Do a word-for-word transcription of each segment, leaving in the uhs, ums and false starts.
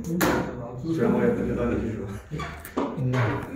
虽然我也不知道你是说。嗯。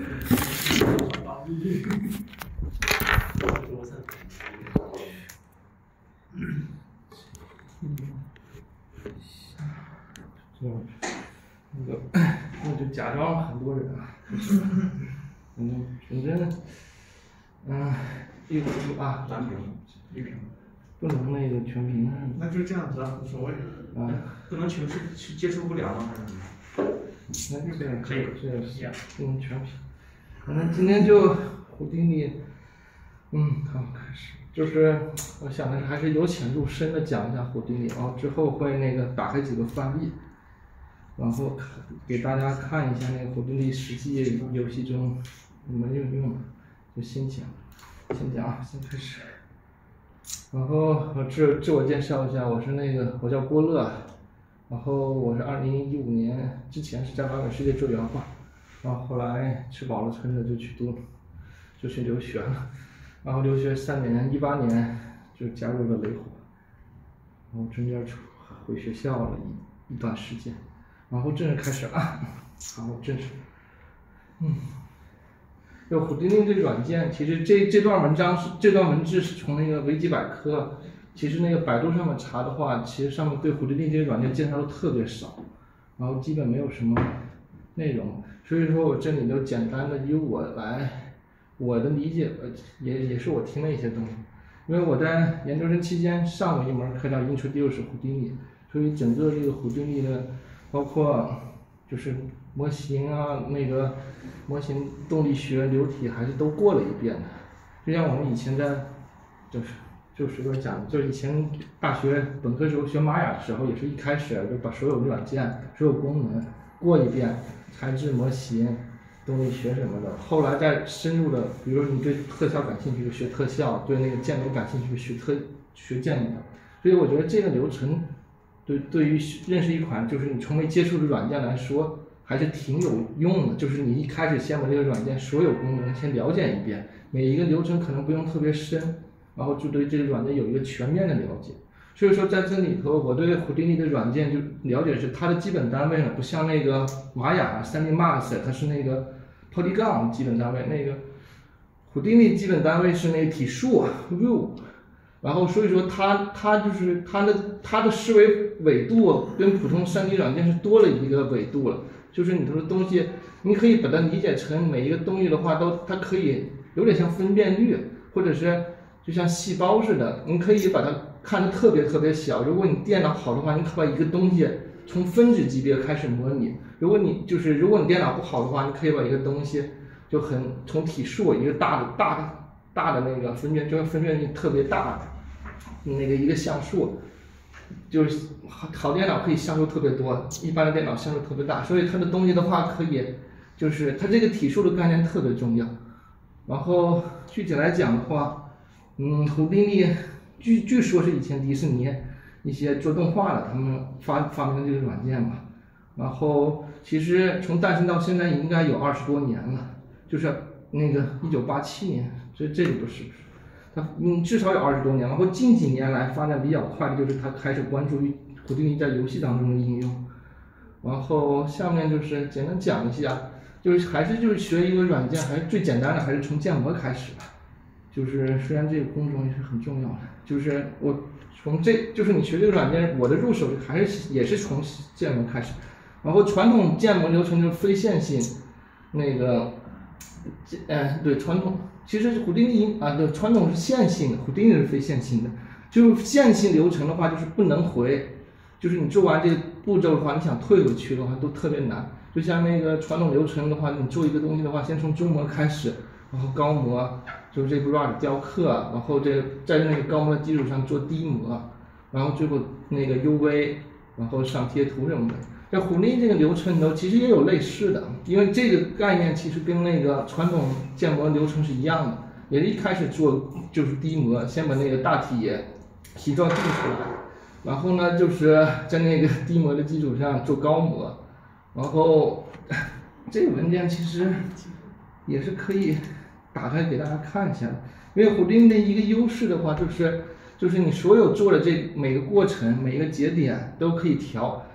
嗯，那个，那就假装很多人啊。嗯，反正，嗯，一壶啊， 蓝瓶，绿瓶。 不能那个全屏。 那就这样子啊，无所谓。 啊。 不能全是接受不了吗？ 那这样可以， 这样，嗯，全屏。反正今天就胡丁力，嗯，好，开始。就是我想的是还是由浅入深的讲一下胡丁力，然后之后会那个打开几个范例，然后给大家看一下那个胡丁力实际游戏中怎么运用，就先讲，先讲啊，先开始。然后我自自我介绍一下，我是那个我叫郭乐，然后我是二零一五年之前是在外面世界做原画，然后后来吃饱了撑的就去读，就去留学了。然后留学三年，一八年就加入了雷虎，然后中间回学校了一一段时间，然后正式开始啊，好正式，嗯，就虎丁力这个软件，其实这这段文章是这段文字是从那个维基百科，其实那个百度上面查的话，其实上面对虎丁力这个软件介绍的特别少，然后基本没有什么内容，所以说我这里就简单的以我来。我的理解也也是我听了一些东西，因为我在研究生期间上过一门课叫 Introduce 虎丁力，所以整个这个虎丁力的，包括就是模型啊，那个模型动力学、流体还是都过了一遍的。就像我们以前在就是就随便讲，就以前大学本科时候学玛雅的时候，也是一开始就把所有软件、所有功能过一遍，材质模型。动力学什么的，后来再深入的，比如说你对特效感兴趣就学特效，对那个建模感兴趣就学特学建模。所以我觉得这个流程对对于认识一款就是你从没接触的软件来说还是挺有用的。就是你一开始先把这个软件所有功能先了解一遍，每一个流程可能不用特别深，然后就对这个软件有一个全面的了解。所以说在这里头，我对虎丁力的软件就了解是它的基本单位呢，不像那个玛雅、三 D Max， 它是那个 Polygon 基本单位，那个虎丁力基本单位是那个体数 view， 然后所以说它它就是它的它的思维纬度跟普通 三 D 软件是多了一个纬度了，就是你的东西，你可以把它理解成每一个东西的话都它可以有点像分辨率，或者是就像细胞似的，你可以把它看得特别特别小。如果你电脑好的话，你可以把一个东西从分子级别开始模拟。如果你就是如果你电脑不好的话，你可以把一个东西就很从体数一个大的大的大的那个分辨，就是分辨率特别大的那个一个像素，就是好电脑可以像素特别多，一般的电脑像素特别大，所以它的东西的话可以就是它这个体数的概念特别重要。然后具体来讲的话，嗯，虎丁力据据说是以前迪士尼一些做动画的他们发发明的这个软件嘛。然后其实从诞生到现在应该有二十多年了，就是那个一九八七年，这这里不是，它嗯至少有二十多年。然后近几年来发展比较快的就是它开始关注于虎丁力在游戏当中的应用。然后下面就是简单讲一下，就是还是就是学一个软件，还是最简单的还是从建模开始吧。就是虽然这个工种也是很重要的，就是我从这就是你学这个软件，我的入手还是也是从建模开始。然后传统建模流程就是非线性，那个，呃，对传统，其实虎丁力啊，对传统是线性的，虎丁力是非线性的。就是线性流程的话，就是不能回，就是你做完这个步骤的话，你想退回去的话都特别难。就像那个传统流程的话，你做一个东西的话，先从中模开始，然后高模，就是这个 rod 雕刻，然后这个在那个高模的基础上做低模，然后最后那个 U V， 然后上贴图什么的。在虎丁力这个流程呢，其实也有类似的，因为这个概念其实跟那个传统建模流程是一样的，也是一开始做就是低模，先把那个大体形状定出来，然后呢就是在那个低模的基础上做高模，然后这个文件其实也是可以打开给大家看一下的，因为虎丁力的一个优势的话就是就是你所有做的这每个过程每一个节点都可以调。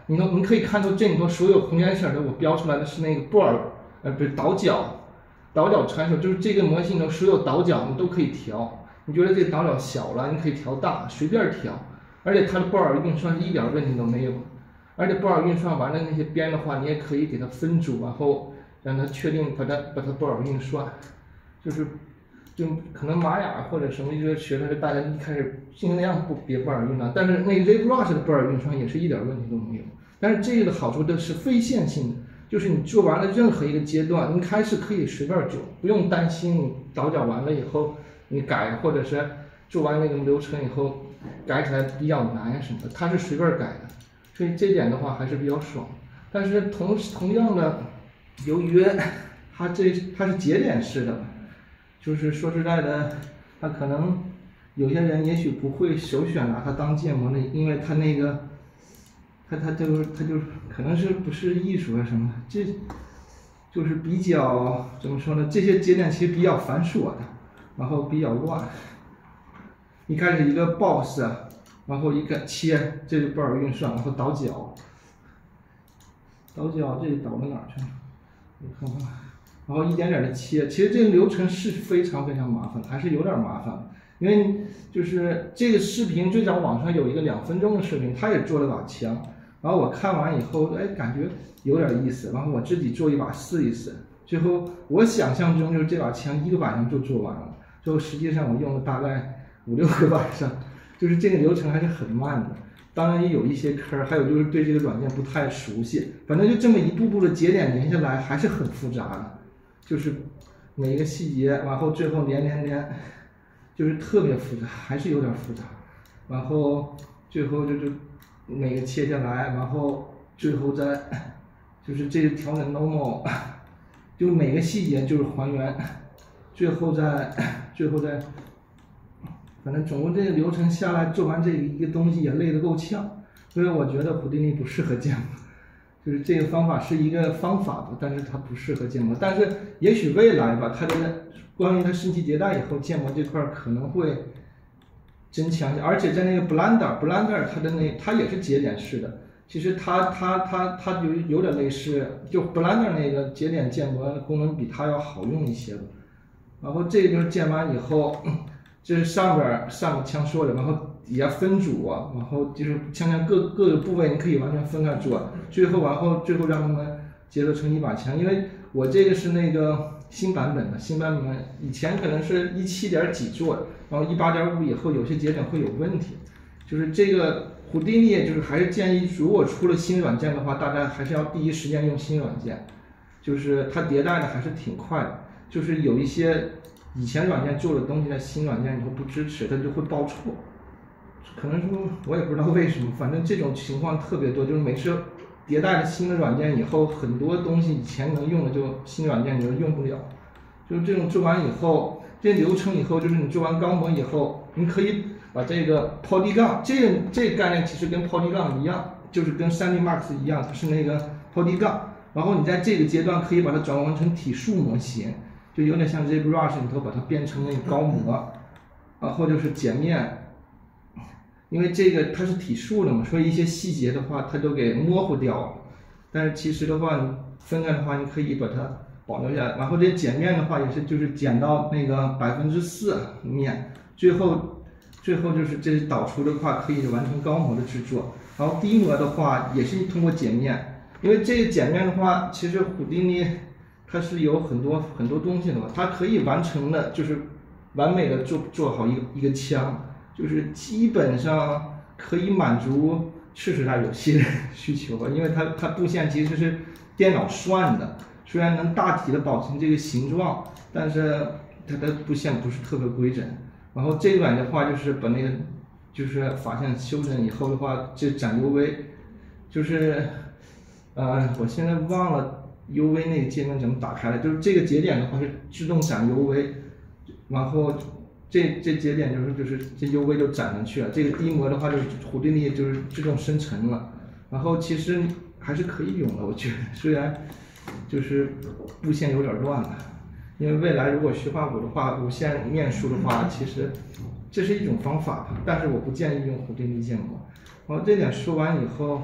你能你可以看到这里头所有红颜色的，我标出来的是那个布尔呃不是倒角，倒角参数，就是这个模型中所有倒角你都可以调。你觉得这个倒角小了，你可以调大，随便调。而且它的布尔运算是一点问题都没有。而且布尔运算完了那些边的话，你也可以给它分组，然后让它确定把它把它布尔运算，就是就可能玛雅或者什么一个学的大家一开始尽量不别布尔运算，但是那个 ZBrush 的布尔运算也是一点问题都没有。但是这个的好处的是非线性的，就是你做完了任何一个阶段，你开始可以随便做，不用担心你倒角完了以后你改，或者是做完那个流程以后改起来比较难什么的，它是随便改的。所以这点的话还是比较爽，但是同同样的，由于它这它是节点式的，就是说实在的，它可能有些人也许不会首选拿它当建模的，因为它那个，它它就是它就可能是不是艺术啊什么的，这就是比较怎么说呢？这些节点其实比较繁琐的，然后比较乱。一开始一个 box。然后一个切，这就布尔运算，然后倒角，倒角这里倒到哪儿去了？我看看，然后一点点的切，其实这个流程是非常非常麻烦，还是有点麻烦，因为就是这个视频最早网上有一个两分钟的视频，他也做了把枪，然后我看完以后，哎，感觉有点意思，然后我自己做一把试一试，最后我想象中就是这把枪一个晚上就做完了，最后实际上我用了大概五六个晚上。就是这个流程还是很慢的，当然也有一些坑，还有就是对这个软件不太熟悉，反正就这么一步步的节点连下来还是很复杂的，就是每一个细节，然后最后连连连，就是特别复杂，还是有点复杂，然后最后就就每个切下来，然后最后再就是这个调整 normal， 就每个细节就是还原，最后再最后再。反正总共这个流程下来，做完这一个东西也累得够呛，所以我觉得虎丁尼不适合建模，就是这个方法是一个方法吧，但是它不适合建模。但是也许未来吧，它的关于它升级迭代以后，建模这块可能会增强，而且在那个 Blender，Blender 它的那它也是节点式的，其实它它它它有有点类似，就 Blender 那个节点建模功能比它要好用一些吧。然后这个就是建完以后。这是上边上个枪说的，然后底下分组啊，然后就是枪枪各各个部位你可以完全分开做，最后然后最后让他们结合成一把枪。因为我这个是那个新版本的，新版本以前可能是一七点几做的，然后一八点五以后有些节点会有问题。就是这个虎丁尼，就是还是建议，如果出了新软件的话，大家还是要第一时间用新软件，就是它迭代的还是挺快的，就是有一些。以前软件做的东西在新软件以后不支持，它就会报错。可能说我也不知道为什么，反正这种情况特别多。就是每次迭代了新的软件以后，很多东西以前能用的就新软件你就用不了。就是这种做完以后，这流程以后，就是你做完钢模以后，你可以把这个 Polygon 这个这个概念其实跟 Polygon 一样，就是跟 三 D Max 一样，它是那个 Polygon。然后你在这个阶段可以把它转换成体数模型。就有点像 ZBrush 里头把它变成那个高模，然后就是剪面，因为这个它是体数的嘛，所以一些细节的话它都给模糊掉了。但是其实的话，你分开的话，你可以把它保留下来。然后这剪面的话也是就是剪到那个百分之四面，最后最后就是这导出的话可以完成高模的制作。然后低模的话也是通过剪面，因为这个剪面的话，其实虎丁尼。它是有很多很多东西的嘛，它可以完成的，就是完美的做做好一个一个枪，就是基本上可以满足次时代游戏的需求吧，因为它它布线其实是电脑算的，虽然能大体的保存这个形状，但是它的布线不是特别规整。然后这一版的话就是把那个就是法线修整以后的话，这展 U V， 就是呃我现在忘了。U V 那个界面怎么打开的？就是这个节点的话是自动展 U V， 然后这这节点就是就是这 U V 就展上去了。这个低模的话就是虎丁尼就是自动生成了，然后其实还是可以用的，我觉得虽然就是布线有点乱了，因为未来如果虚化五的话，无限面数的话，其实这是一种方法，但是我不建议用虎丁尼建模。然后这点说完以后。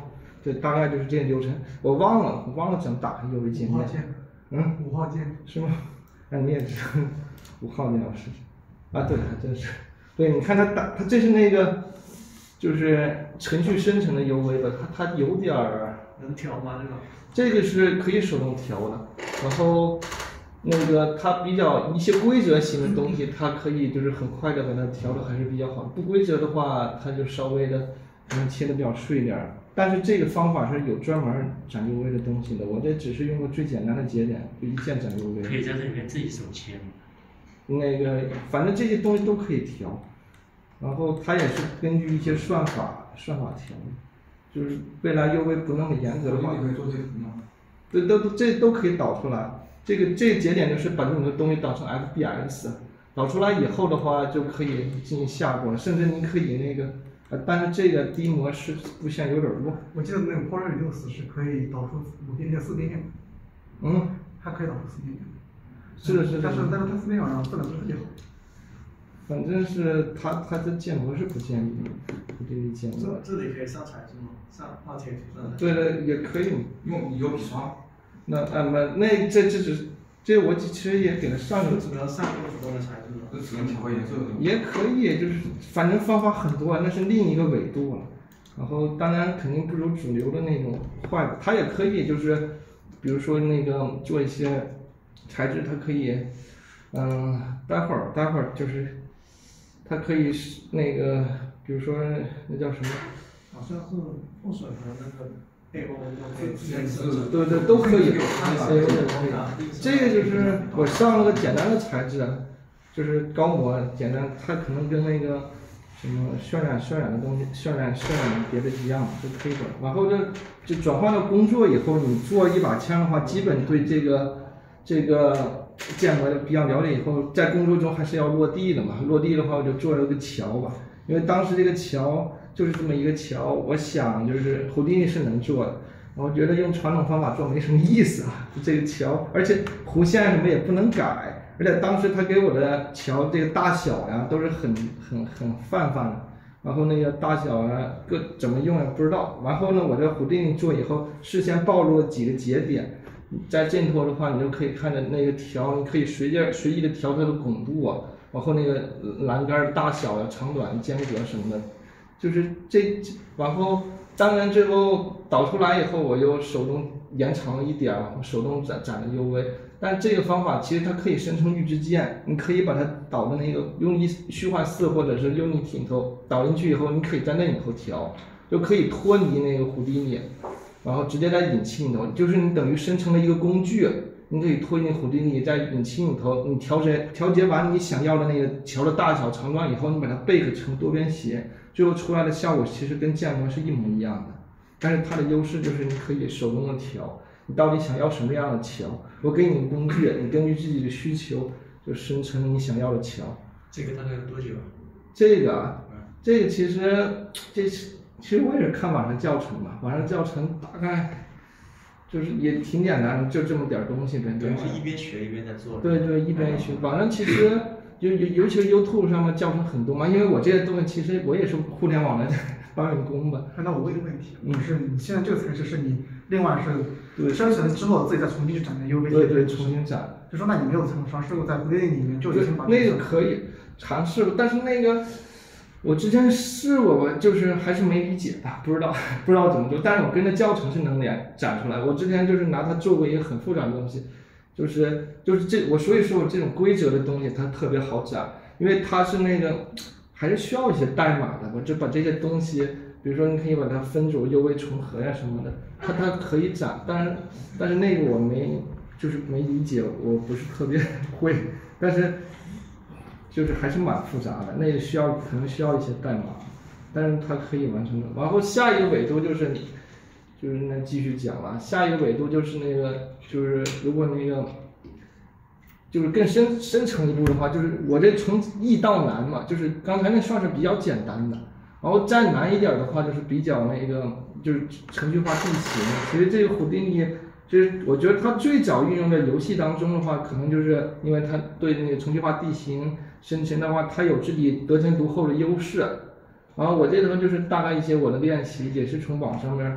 对，大概就是这个流程。我忘了，我忘了怎么打开 U V 界面。 五号键。 嗯。 五号键。 是吗？那、啊、你也知道五号键老师。啊，对，还真是。对，你看它打，它这是那个，就是程序生成的 U V 吧，它它有点儿。 能调吗？这个？ 这个是可以手动调的，然后。那个它比较一些规则型的东西，它可以就是很快的把它调的还是比较好。不规则的话，它就稍微的可能切的比较碎一点。但是这个方法是有专门展 U V 的东西的，我这只是用过最简单的节点，就一键展 U V。 可以在这里面自己手切吗？ 那个反正这些东西都可以调，然后它也是根据一些算法算法调的，就是未来 U V 不那么严格的话， 可以做这个吗？ 对，都都这都可以导出来。这个这个节点就是把你的东西导成 F B X， 导出来以后的话就可以进行下播，甚至你可以那个，呃，但是这个低模式布线有点弱。 我记得那个 Power 六四是可以导出五边线、四边线。 嗯。 还可以导出四边线。 是是是。 但是但是它四边线好像不能特别好。 反正是它它的建模是不建议不建议建模。 这这里可以上材质吗？上画贴图上的。 对的，也可以用有笔刷。 那啊那那这这只这我其实也给它上个。 只能上更主动的材质吗？ 这只能调个颜色。 也可以，就是反正方法很多啊，那是另一个维度了。然后当然肯定不如主流的那种坏，它也可以就是，比如说那个做一些材质，它可以，嗯、呃，待会儿待会儿就是，它可以那个，比如说那叫什么？ 好像是破损和那个。对对，都可以，这个就是我上了个简单的材质，就是高模简单，它可能跟那个什么渲染渲染的东西，渲染渲染别的一样，就可以转。然后就就转换到工作以后，你做一把枪的话，基本对这个这个建模比较了解以后，在工作中还是要落地的嘛。落地的话，我就做了个桥吧，因为当时这个桥。就是这么一个桥，我想就是胡迪尼是能做的，我觉得用传统方法做没什么意思啊。这个桥，而且弧线什么也不能改，而且当时他给我的桥这个大小呀都是很很很泛泛的，然后那个大小啊各怎么用也不知道。然后呢，我这胡迪尼做以后，事先暴露了几个节点，在这头的话，你就可以看着那个条，你可以随便随意的调它的拱度啊，然后那个栏杆大小啊、长短、间隔什么的。就是这，然后当然最后导出来以后，我又手动延长了一点，手动展展了 U V。但这个方法其实它可以生成预制件，你可以把它导的那个用一虚幻四或者是 Unity 里头导进去以后，你可以在那里头调，就可以脱离那个胡迪尼，然后直接在引擎里头，就是你等于生成了一个工具。你可以拖进胡迪尼，在引擎里头，你调节调节完你想要的那个桥的大小长短以后，你把它 bake 成多边形，最后出来的效果其实跟建模是一模一样的。但是它的优势就是你可以手动的调，你到底想要什么样的桥，我给你工具，你根据自己的需求就生成你想要的桥。 这个大概多久？ 这个啊，这个其实这其实我也是看网上教程嘛，网上教程大概。就是也挺简单的，就这么点东西呗。 对，是一边学一边在做。 对对，一边学。网上其实尤尤尤其是 YouTube 上面教程很多嘛，因为我这些东西其实我也是互联网的搬运工吧。 那我问一个问题， 嗯， 就是你现在这个材质是你另外是生成之后自己再重新去展的 U V？ 对对，重新展。 就说那你没有尝试过在 Blade 里面就已经把那个可以尝试过，但是那个。我之前试过吧，就是还是没理解吧，不知道不知道怎么做，但是我跟着教程是能连展出来。我之前就是拿它做过一个很复杂的东西，就是就是这我所以说我这种规则的东西它特别好展，因为它是那个还是需要一些代码的。我就把这些东西，比如说你可以把它分组 U V 重合呀什么的，它它可以展，但是但是那个我没就是没理解，我不是特别会，但是。就是还是蛮复杂的，那个需要可能需要一些代码，但是它可以完成的。然后下一个维度就是，就是那继续讲了，下一个维度就是那个就是如果那个，就是更深深层一步的话，就是我这从易到难嘛，就是刚才那算是比较简单的，然后再难一点的话就是比较那个就是程序化地形。其实这个胡迪尼。就是我觉得它最早运用在游戏当中的话，可能就是因为它对那个程序化地形生成的话，它有自己得天独厚的优势。然后我这头就是大概一些我的练习，也是从网上面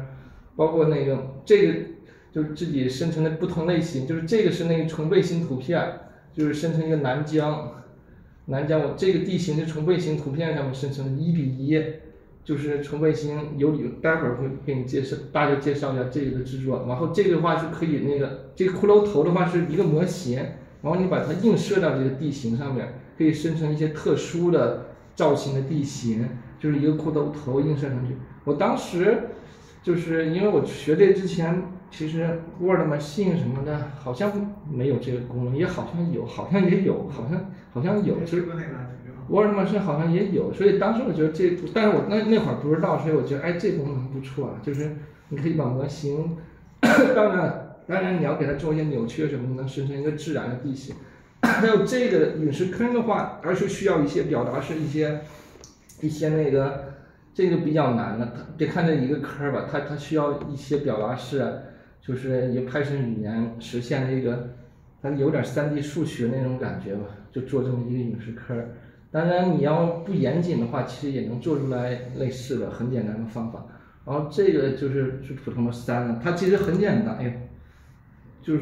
包括那个这个就是自己生成的不同类型，就是这个是那个从卫星图片，就是生成一个南疆，南疆我这个地形是从卫星图片上面生成的一比一，就是从卫星有理，待会儿会给你介绍，大概介绍一下这个的制作。然后这个的话是可以那个这个骷髅头的话是一个模型，然后你把它映射到这个地形上面，可以生成一些特殊的造型的地形，就是一个骷髅头映射上去。我当时就是因为我学这之前，其实 Word Machine 什么的好像没有这个功能，也好像有，好像也有，好像好像有，就是 Word Machine 好像也有，所以当时我觉得这，但是我那那会儿不知道，所以我觉得哎这功能不错啊，就是你可以把模型，当然当然你要给它做一些扭曲什么的，能生成一个自然的地形。还有这个陨石坑的话，而是需要一些表达是一些一些那个这个比较难的，它别看这一个坑吧，它它需要一些表达式，就是一个 Python 语言实现这个，它有点 三 D 数学那种感觉吧，就做这么一个陨石坑。当然你要不严谨的话，其实也能做出来类似的很简单的方法。然后这个就是就普通的山了，它其实很简单，哎呦，就是。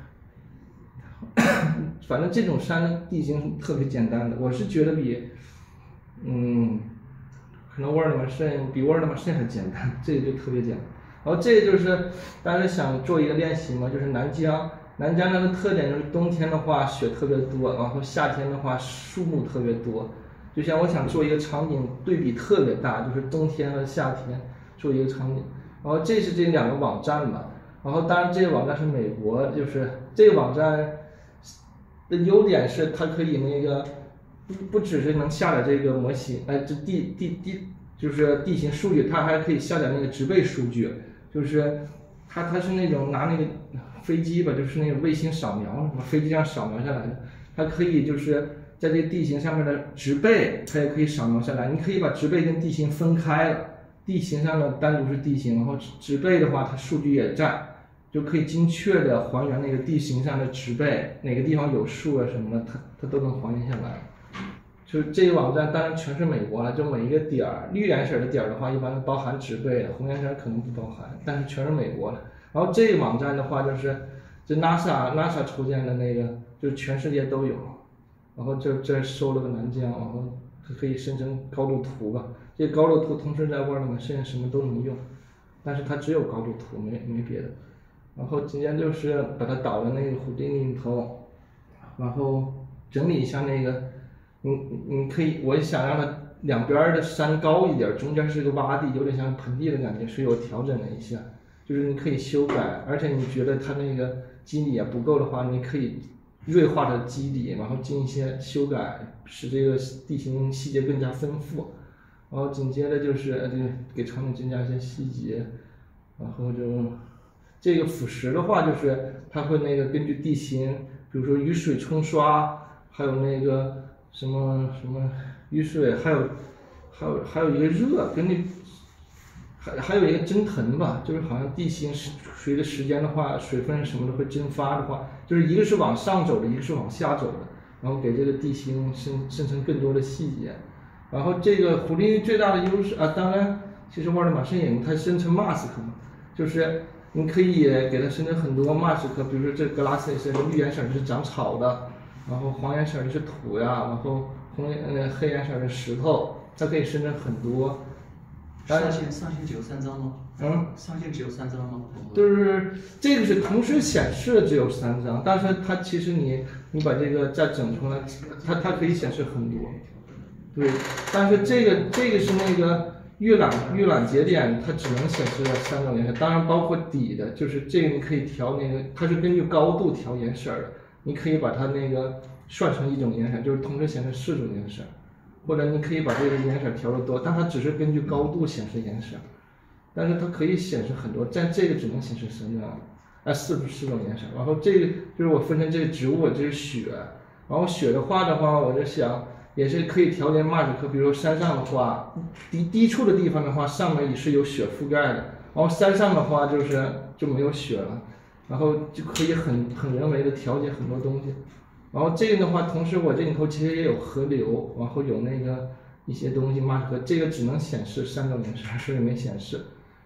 反正这种山地形特别简单的，我是觉得比，嗯，可能 Word Machine 比 Word Machine 还简单，这个就特别简单。然后这个就是当时想做一个练习嘛，就是南疆，南疆它的特点就是冬天的话雪特别多，然后夏天的话树木特别多。就像我想做一个场景对比特别大，就是冬天和夏天做一个场景。然后这是这两个网站嘛，然后当然这个网站是美国，就是这个网站。的优点是它可以那个不不只是能下载这个模型，哎，这地地地就是地形数据，它还可以下载那个植被数据，就是它它是那种拿那个飞机吧，就是那个卫星扫描，什么飞机上扫描下来的，它可以就是在这个地形上面的植被，它也可以扫描下来，你可以把植被跟地形分开了，地形上的单独是地形，然后植被的话它数据也在。就可以精确的还原那个地形上的植被，哪个地方有树啊什么的，它它都能还原下来。就这个网站当然全是美国了，就每一个点儿，绿颜色的点儿的话，一般都包含植被，红颜色可能不包含，但是全是美国的。然后这个网站的话，就是这 NASA NASA 筹建的那个，就是全世界都有。然后这这收了个南疆，然后可以生成高度图吧。这高度图同时在 Word Machine 什么都能用，但是它只有高度图，没没别的。然后今天就是把它导到那个虎钉里头，然后整理一下那个，你你可以，我想让它两边的山高一点，中间是个洼地，有点像盆地的感觉，所以我调整了一下，就是你可以修改，而且你觉得它那个基底也不够的话，你可以锐化它的基底，然后进一些修改，使这个地形细节更加丰富。然后紧接着就是这个给场景增加一些细节，然后就。这个腐蚀的话，就是它会那个根据地形，比如说雨水冲刷，还有那个什么什么雨水，还有还有还有一个热，根据还还有一个蒸腾吧，就是好像地形随着时间的话，水分什么的会蒸发的话，就是一个是往上走的，一个是往下走的，然后给这个地形生生成更多的细节。然后这个虎钉最大的优势啊，当然其实 Word Machine 也它生成 mask 嘛，就是。你可以给它生成很多 mask， 比如说这 glass 是绿颜色的是长草的，然后黄颜色的是土呀，然后红颜呃黑颜色的石头，它可以生成很多。 上限上限只有三张吗？ 嗯， 上限只有三张吗？ 就是这个是同时显示的只有三张，但是它其实你你把这个再整出来，它它可以显示很多。对，但是这个这个是那个。预览预览节点它只能显示三种颜色，当然包括底的，就是这个你可以调那个，它是根据高度调颜色的，你可以把它那个算成一种颜色，就是同时显示四种颜色，或者你可以把这个颜色调得多，但它只是根据高度显示颜色，但是它可以显示很多，但这个只能显示三种，啊四四种颜色。然后这个就是我分成这个植物，这是雪，然后雪的话的话，我就想。也是可以调节 mask， 比如山上的话，低低处的地方的话，上面也是有雪覆盖的，然后山上的话就是就没有雪了，然后就可以很很人为的调节很多东西。然后这个的话，同时我这里头其实也有河流，然后有那个一些东西 mask， 这个只能显示三种颜色，所以没显示。然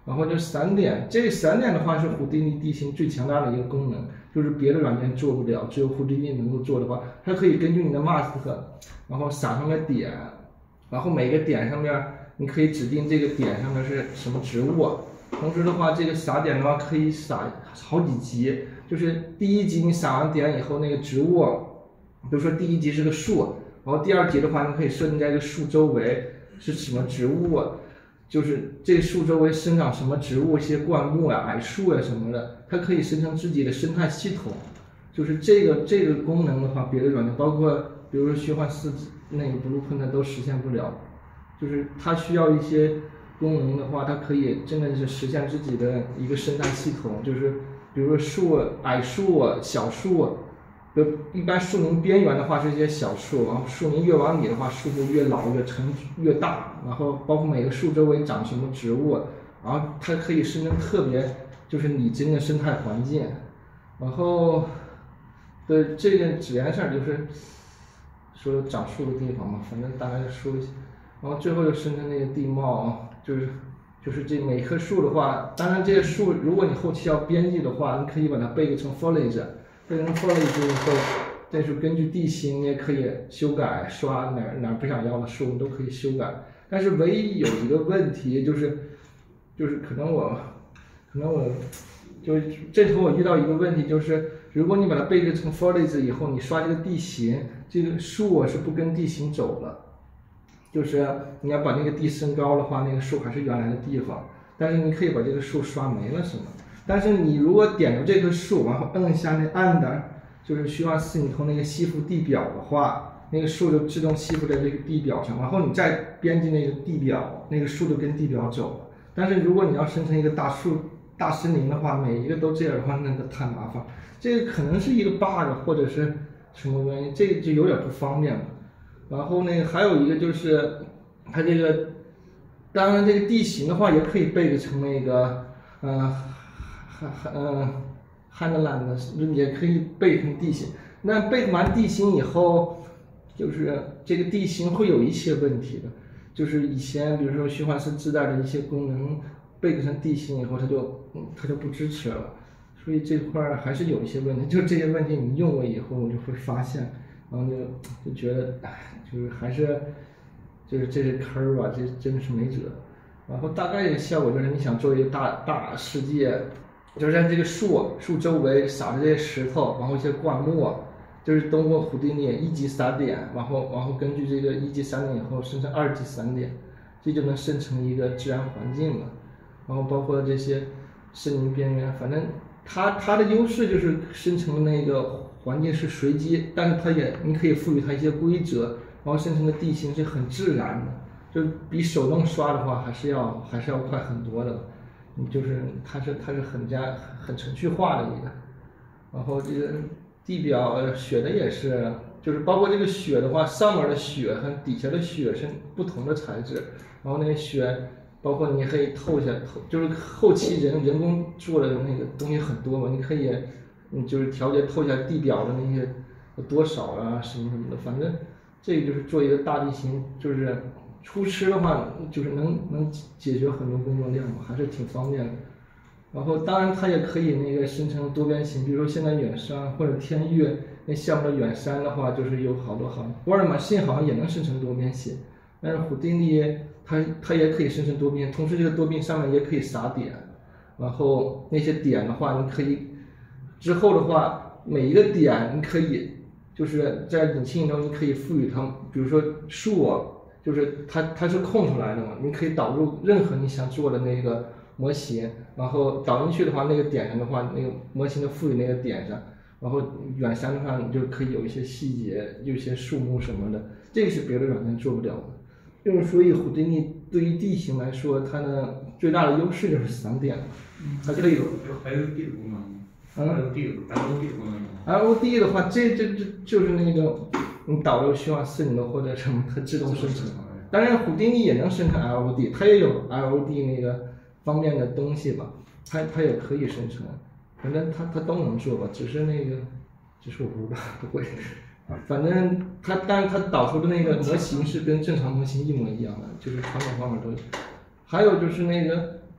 然后就散点，这个散点的话是胡迪尼地形最强大的一个功能，就是别的软件做不了，只有胡迪尼能够做的话，它可以根据你的 mask，然后撒上个点，然后每个点上面你可以指定这个点上面是什么植物，同时的话这个撒点的话可以撒好几级，就是第一级你撒完点以后那个植物，比如说第一级是个树，然后第二级的话你可以设定在这个树周围是什么植物。就是这个树周围生长什么植物，一些灌木啊、矮树啊什么的，它可以生成自己的生态系统。就是这个这个功能的话，别的软件包括比如说虚幻四那个 Blueprint 都实现不了。就是它需要一些功能的话，它可以真的是实现自己的一个生态系统。就是比如说树、矮树、小树。就一般树林边缘的话是一些小树，然后树林越往里的话，树木越老越成越大，然后包括每个树周围长什么植物，然后它可以生成特别就是拟真的生态环境。然后对这件纸颜色就是说长树的地方嘛，反正大概说一下，然后最后就生成那个地貌，就是就是这每棵树的话，当然这些树如果你后期要编辑的话，你可以把它背成 foliage。变成 foliage 以后，但是根据地形你也可以修改，刷哪哪不想要的树你都可以修改。但是唯一有一个问题就是，就是可能我，可能我，就这头我遇到一个问题就是，如果你把它背置成 foliage 以后，你刷这个地形，这个树是不跟地形走了。就是你要把那个地升高的话，那个树还是原来的地方，但是你可以把这个树刷没了什么。但是你如果点着这棵树，然后摁一下那按钮，就是虚幻四里头那个吸附地表的话，那个树就自动吸附在这个地表上，然后你再编辑那个地表，那个树就跟地表走了。但是如果你要生成一个大树、大森林的话，每一个都这样的话，那个太麻烦。这个可能是一个 bug 或者是什么原因，这个就有点不方便了。然后那个还有一个就是，它这个，当然这个地形的话也可以背成那个，嗯、呃。嗯 ，Handland 也可以背成地形。那背完地形以后，就是这个地形会有一些问题的。就是以前比如说虚幻四自带的一些功能背成地形以后，它就嗯它就不支持了。所以这块儿还是有一些问题。就这些问题你用过以后，你就会发现，然后就就觉得，哎，就是还是就是这是坑儿吧，这真的是没辙。然后大概的效果就是你想做一个大大世界。就是在这个树树周围撒着这些石头，然后一些灌木，就是通过胡迪尼一级散点，然后然后根据这个一级散点以后生成二级散点，这就能生成一个自然环境了。然后包括这些森林边缘，反正它它的优势就是生成那个环境是随机，但是它也你可以赋予它一些规则，然后生成的地形是很自然的，就比手动刷的话还是要还是要快很多的。就是它是它是很加很程序化的一个，然后这个地表雪的也是，就是包括这个雪的话，上面的雪和底下的雪是不同的材质，然后那个雪包括你可以透下透，就是后期人人工做的那个东西很多嘛，你可以你就是调节透下地表的那些多少啊什么什么的，反正这个就是做一个大地形，就是初吃的话就是能能解决很多工作量嘛，还是挺方便的。然后当然它也可以那个生成多边形，比如说现在远山或者天域那项目的远山的话，就是有好多好像沃尔玛信好像也能生成多边形，但是虎丁力它它也可以生成多边，同时这个多边上面也可以撒点，然后那些点的话你可以之后的话每一个点你可以就是在引擎中你可以赋予它，比如说树啊，就是它它是空出来的嘛，你可以导入任何你想做的那个模型，然后导进去的话，那个点上的话，那个模型的赋予那个点上，然后远山的话，你就可以有一些细节，有一些树木什么的，这个是别的软件做不了的。就是所以虎丁力对于地形来说，它的最大的优势就是散点，它可以有还有地的功能吗？ 嗯 ，L O D L O D 功能吗 ？L O D 的话，这这这就是那个你导入虚幻四里头或者什么，它自动生成。当然，虎丁力也能生成 L O D， 它也有 L O D 那个方面的东西吧，它它也可以生成，反正它它都能做吧，只是那个，只是我不知道不会。反正它，但是它导出的那个模型是跟正常模型一模一样的，就是传统方法都有。还有就是那个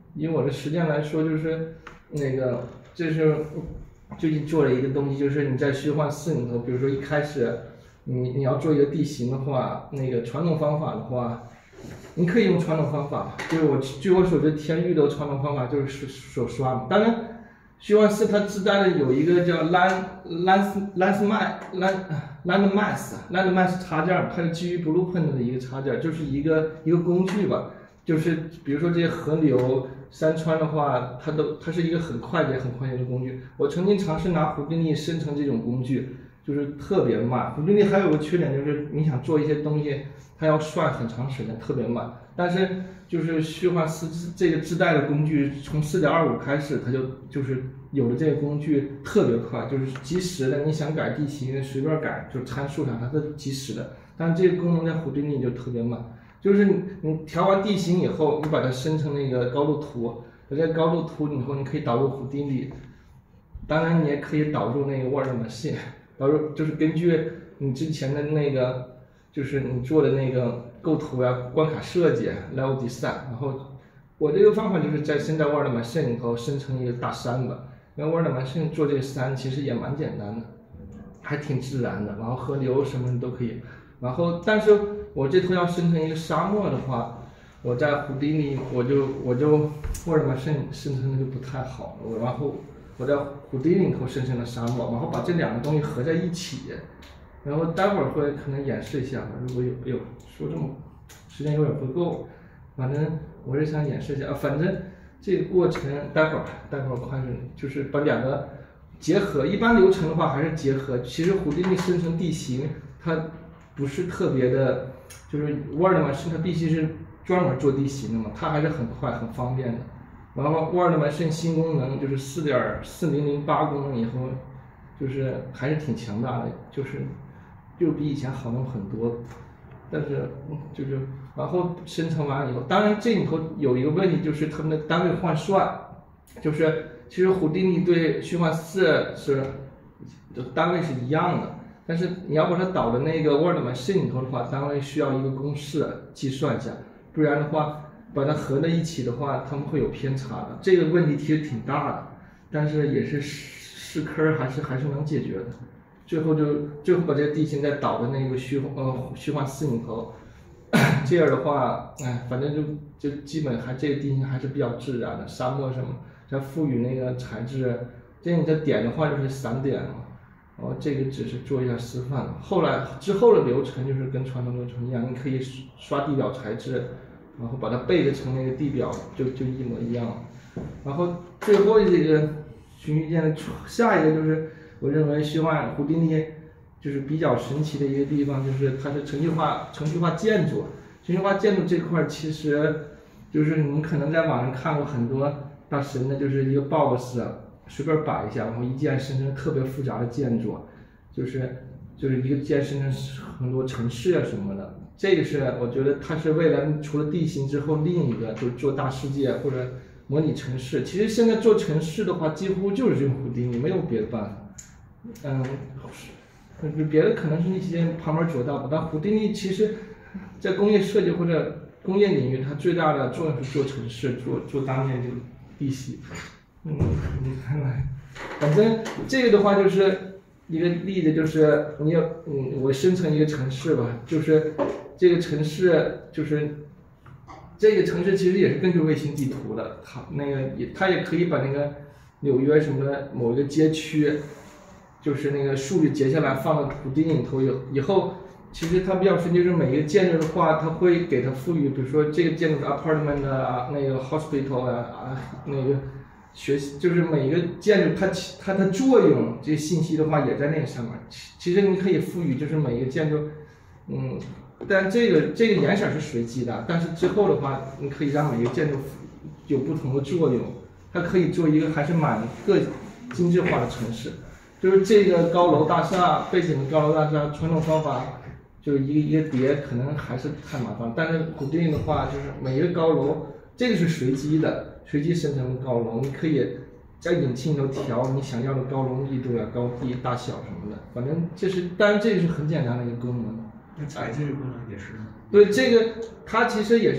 以我的实践来说，就是那个这是最近做了一个东西，就是你在虚幻四里头，比如说一开始你你要做一个地形的话，那个传统方法的话，你可以用传统方法，就是我据我所知，天域的传统方法就是手刷嘛。当然，虚幻四它自带的有一个叫 land land landmass land landmass landmass 插件，它是基于 Blueprint 的一个插件，就是一个一个工具吧。就是比如说这些河流、山川的话，它都它是一个很快捷、很快捷的工具。我曾经尝试拿胡定丽生成这种工具，就是特别慢。胡定丽还有个缺点就是，你想做一些东西，它要算很长时间，特别慢。但是就是虚幻四这个自带的工具，从 四点二五 开始，它就就是有了这个工具特别快，就是即时的，你想改地形随便改，就参数上它是即时的。但是这个功能在胡定丽就特别慢。就是你你调完地形以后，你把它生成那个高度图，有这个高度图以后，你可以导入胡定丽，当然你也可以导入那个 Word Machine， 导入就是根据你之前的那个，就是你做的那个构图呀、关卡设计、level design， 然后我这个方法就是在现在 Word Machine 里头生成一个大山吧，因为 Word Machine 做这个山其实也蛮简单的，还挺自然的，然后河流什么的都可以，然后但是我这头要生成一个沙漠的话，我在胡定丽我就我就 Word Machine 生成的就不太好，我然后我在胡定丽里头生成了沙漠，然后把这两个东西合在一起，然后待会儿会可能演示一下吧，如果有有说这么时间有点不够，反正我是想演示一下，啊，反正这个过程待会儿待会儿快是就是把两个结合，一般流程的话还是结合，其实胡定丽生成地形它不是特别的。就是 Word Machine 它必须是专门做地形的嘛，它还是很快很方便的。然后 Word Machine 新功能就是四点四零零八功能以后，就是还是挺强大的，就是就比以前好弄很多。但是就是然后生成完以后，当然这里头有一个问题就是他们的单位换算，就是其实胡定丽对虚幻四是单位是一样的。但是你要把它导的那个 Word Machine 里头的话，单位需要一个公式计算一下，不然的话把它合在一起的话，它们会有偏差的。这个问题其实挺大的，但是也是是坑，还是还是能解决的。最后就最后把这个地形再导的那个虚呃虚幻四里头，这样的话，哎，反正就就基本还这个地形还是比较自然的，沙漠什么，再赋予那个材质，这你的点的话就是散点嘛。然后这个只是做一下示范，后来之后的流程就是跟传统流程一样，你可以刷地表材质，然后把它背着成那个地表，就就一模一样。然后最后这个循序渐进，下一个就是我认为虚幻胡定丽就是比较神奇的一个地方，就是它是程序化程序化建筑。程序化建筑这块其实就是你们可能在网上看过很多大神的，就是一个 box。随便摆一下，然后一键生成特别复杂的建筑，就是就是一个键生成很多城市啊什么的。这个是我觉得它是未来除了地形之后另一个，就是做大世界或者模拟城市。其实现在做城市的话，几乎就是用胡定丽，没有别的办法。嗯，别的可能是那些旁门左道吧，但胡定丽其实，在工业设计或者工业领域，它最大的作用是做城市，做做大面积地形。嗯，你看来，反正这个的话就是一个例子，就是你要嗯，我生成一个城市吧，就是这个城市就是这个城市其实也是根据卫星地图的，它那个也它也可以把那个纽约什么的某一个街区，就是那个数据截下来放到胡定丽里头，有以后其实它比较神奇，就是每一个建筑的话，它会给它赋予，比如说这个建筑是 apartment 啊，那个 hospital 啊啊那个。学习就是每一个建筑它它的作用，这些信息的话也在那个上面。其实你可以赋予，就是每一个建筑，嗯，但这个这个颜色是随机的，但是之后的话，你可以让每个建筑有不同的作用，它可以做一个还是蛮个精致化的城市。就是这个高楼大厦背景的高楼大厦，传统方法就一个一个叠，可能还是太麻烦。但是胡定丽的话，就是每一个高楼，这个是随机的。随机生成的高楼，你可以在引擎里头调你想要的高楼密度啊、高低、大小什么的，反正这是，当然这个是很简单的一个功能。 那材质功能也是。 对，这个它其实也是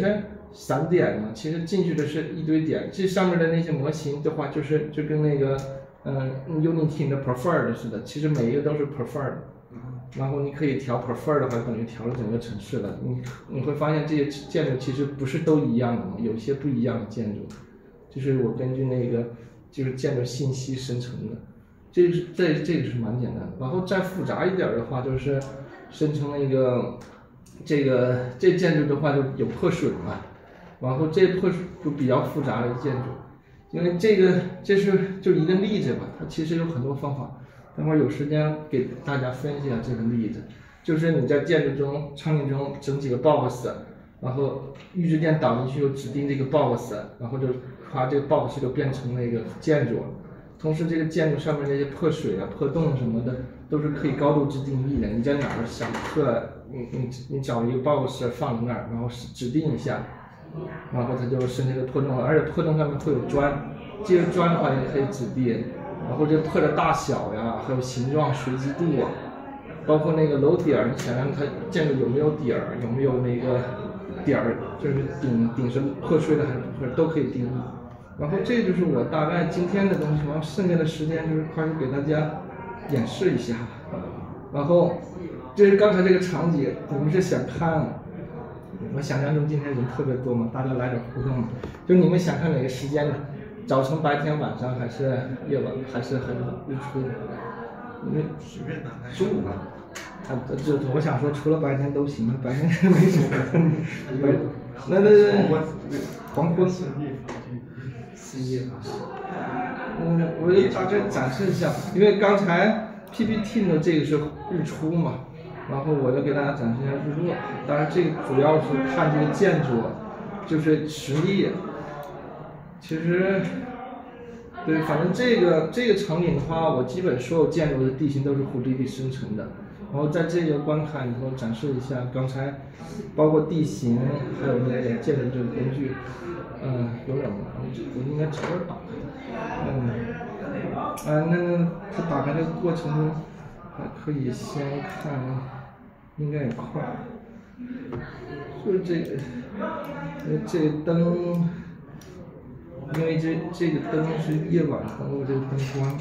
散点嘛，其实进去的是一堆点。这上面的那些模型的话，就是就跟那个嗯、呃、Unity 的 Preferred 似的，其实每一个都是 Preferred。然后你可以调 Preferred 的话，等于调了整个城市了。你你会发现这些建筑其实不是都一样的嘛，有些不一样的建筑，就是我根据那个就是建筑信息生成的。这是这这个是蛮简单的。然后再复杂一点的话，就是生成那个这个这建筑的话就有破水嘛。然后这破就比较复杂的建筑，因为这个这是就一个例子吧，它其实有很多方法。等会儿有时间给大家分析一下这个例子，就是你在建筑中场景中整几个 box， 然后预制件导进去又指定这个 box， 然后就把这个 box 就变成那个建筑了。同时这个建筑上面那些破水啊、破洞什么的都是可以高度自定义的，你在哪儿想破，你你你找一个 box 放在那儿，然后指定一下。然后它就生成个破洞了，而且破洞上面会有砖，这个砖的话也可以指定，然后这破的大小呀，还有形状、随机度啊，包括那个楼底儿，你想让它建筑有没有底儿，有没有那个点儿，就是顶顶是破碎的还是不破，都可以定义。然后这就是我大概今天的东西，然后剩下的时间就是快速给大家演示一下。然后这是刚才这个场景，你们是想看？我想象中今天人特别多嘛，大家来点互动嘛。就你们想看哪个时间呢？早晨、白天、晚上，还是夜晚，还是很日出？你们随便拿来。 中午吧。啊，这我想说，除了白天都行，白天没什么看。白，那那黄昏。深夜啊。嗯，我给大概展示一下，因为刚才 P P T 的这个是日出嘛。然后我就给大家展示一下日落，当然这个主要是看这个建筑，就是实力。其实，对，反正这个这个场景的话，我基本所有建筑的地形都是胡迪迪生成的。然后在这个关卡以后展示一下，刚才包括地形，还有那个建筑这个工具，嗯，有点忙，我应该找点打开。嗯，啊，那那它打开的过程中。还可以先看，应该也快。就是这个，呃，这个灯，因为这这个灯是夜晚灯，我这个灯光。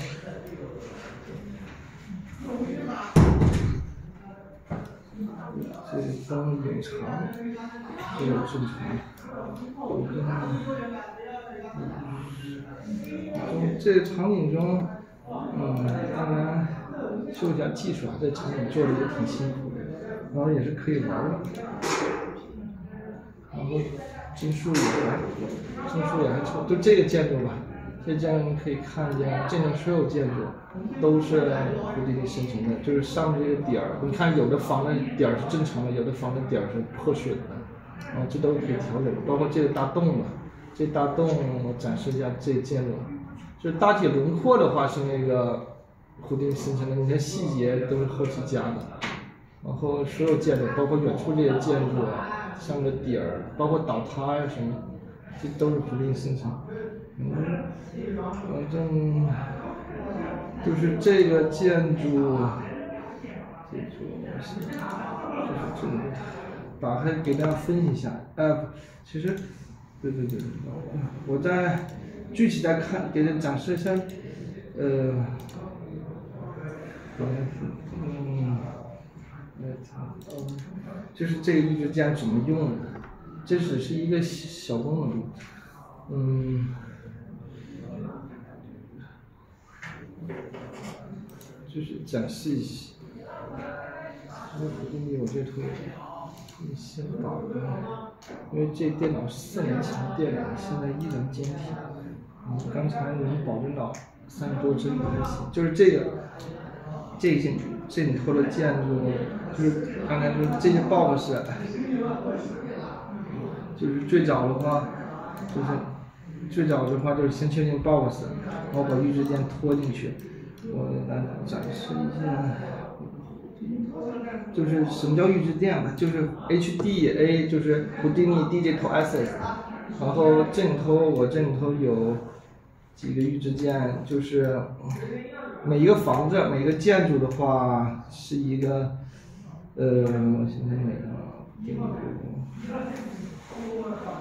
这个灯隐藏，这个正常。嗯，这个场景中，嗯，当然。秀一下技术啊，这场景做的也挺辛苦的，然后也是可以玩的。然后帧数也还，帧数也还错，就这个建筑吧，这建筑你可以看见，这种所有建筑都是胡迪迪生成的，就是上面这个点儿，你看有的房的点儿是正常的，有的房的点儿是破损的，然后这都可以调整，包括这个大洞嘛，这大洞我展示一下这个建筑，就是大体轮廓的话是那个。胡迪迪生成的，你看细节都是后期加的，然后所有建筑，包括远处这些建筑，上的底儿，包括倒塌呀什么，这都是胡迪迪生成。嗯，反正就是这个建筑，这就是这个，打开给大家分析一下。哎，其实，对对对，我再具体再看，给大家展示一下，呃。嗯，就是这个预制件怎么用的，这只是一个小功能，嗯，就是展示一下。这个胡迪迪我这图，你先打开，因为这电脑四年前的电脑，现在依然坚挺。嗯，刚才能保证到三十多帧还行，就是这个。这些这里头的建筑，就是刚才说这些 box， 就是最早的话，就是最早的话就是先确定 box， 然后把预制件拖进去。我来展示一下，就是什么叫预制件呢？就是 H D A， 就是 Houdini Digital Assets。然后这里头我这里头有几个预制件，就是。每一个房子，每一个建筑的话是一个，呃，我现在哪个？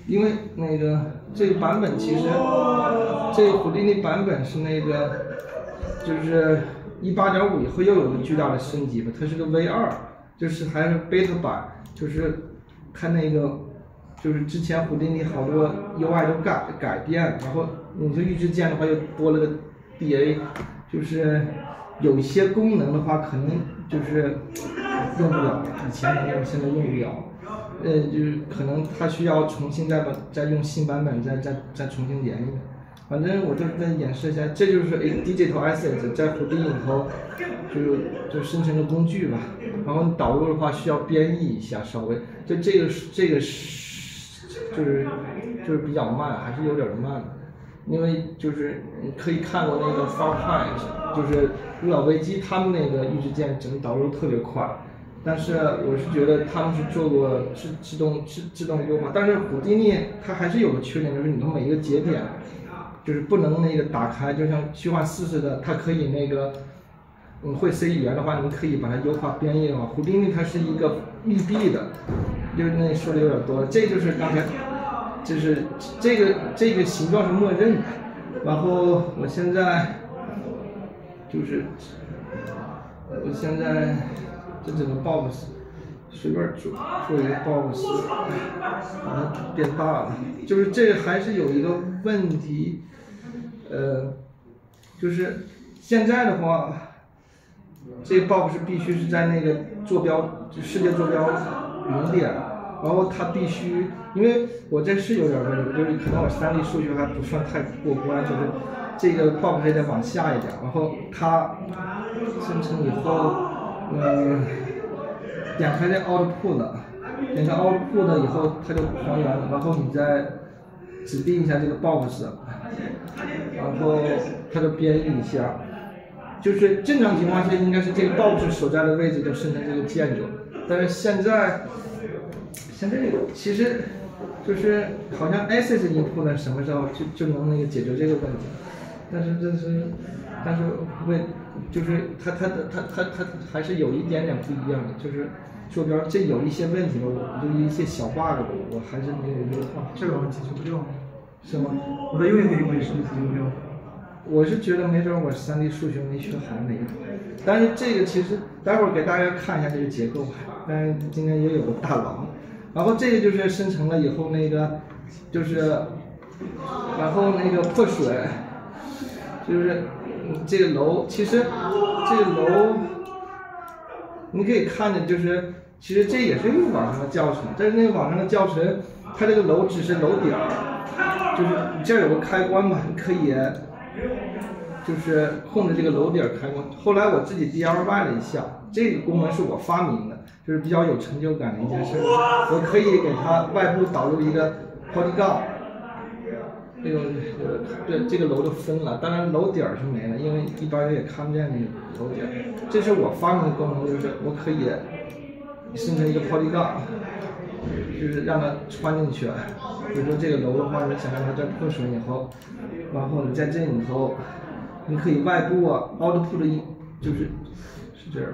因为那个这个版本其实这个虎迪尼版本是那个就是一八点五以后又有个巨大的升级吧，它是个 V 二，就是还是 beta 版，就是看那个就是之前虎迪尼好多 U I 都改改变，然后你说预制件的话又多了个 D A， 就是有一些功能的话可能就是用不了，以前能用现在用不了。呃，就是可能它需要重新再把再用新版本再再再重新连一遍。反正我就是再演示一下，这就是 A Digital Asset 在虎迪以后就就生成的工具吧。然后你导入的话需要编译一下，稍微就这个这个是就是就是比较慢，还是有点慢。因为就是你可以看过那个 Far Cry， 就是《孤岛危机》他们那个预制件整个导入特别快。但是我是觉得他们是做过自自动自自动优化，但是虎迪尼它还是有个缺点，就是你的每一个节点，就是不能那个打开，就像虚幻四似的，它可以那个，你会 C 语言的话，你可以把它优化编译的话，虎迪尼它是一个密闭的，就是那说的有点多了，这就是刚才，就是这个这个形状是默认的，然后我现在就是，我现在。这整个 box 随便做做一个 box， 把它变大了。就是这个还是有一个问题，呃，就是现在的话，这个 box 必须是在那个坐标世界坐标零点，然后它必须，因为我这是有点问题，就是可能我三 D 数学还不算太过关，就是这个 box 得往下一点，然后它生成以后。嗯，点开这 output， 点开 output 以后它就还原了，然后你再指定一下这个 box， 然后它就编译一下。就是正常情况下应该是这个 box 所在的位置就生成这个建筑，但是现在现在其实就是好像 access input 什么时候就就能那个解决这个问题，但是这是但是为。就是它它的它它它还是有一点点不一样的，就是坐标这有一些问题吧，我就一些小 bug 我还是没有优化。 这个我解决不掉， 是吗？ 我的 Unity 我也是解决不掉。 我是觉得没准我三 D 数学没学好那一种，但是这个其实待会儿给大家看一下这个结构，但是今天也有个大佬，然后这个就是生成了以后那个就是，然后那个破水，就是。嗯，这个楼其实这个楼，你可以看见，就是其实这也是一个网上的教程，但是那个网上的教程，它这个楼只是楼顶，就是这儿有个开关嘛，你可以就是控制这个楼顶开关。后来我自己 D I Y 了一下，这个功能是我发明的，就是比较有成就感的一件事。我可以给它外部导入一个 polygon。这个这这个楼就分了，当然楼顶是没了，因为一般人也看不见那个楼顶。这是我发明的功能，就是我可以生成一个 polygon， 就是让它穿进去。比如说这个楼的话，你想让它这破损以后，然后你在这里头，你可以外部 output 的，就是是这样，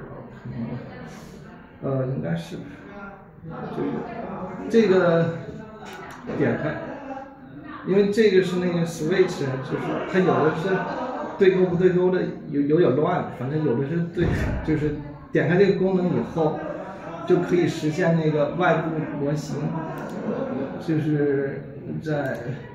呃，应该是，就是这个点开。因为这个是那个 switch， 就是它有的是对勾不对勾的，有有点乱，反正有的是对，就是点开这个功能以后，就可以实现那个外部模型，就是在，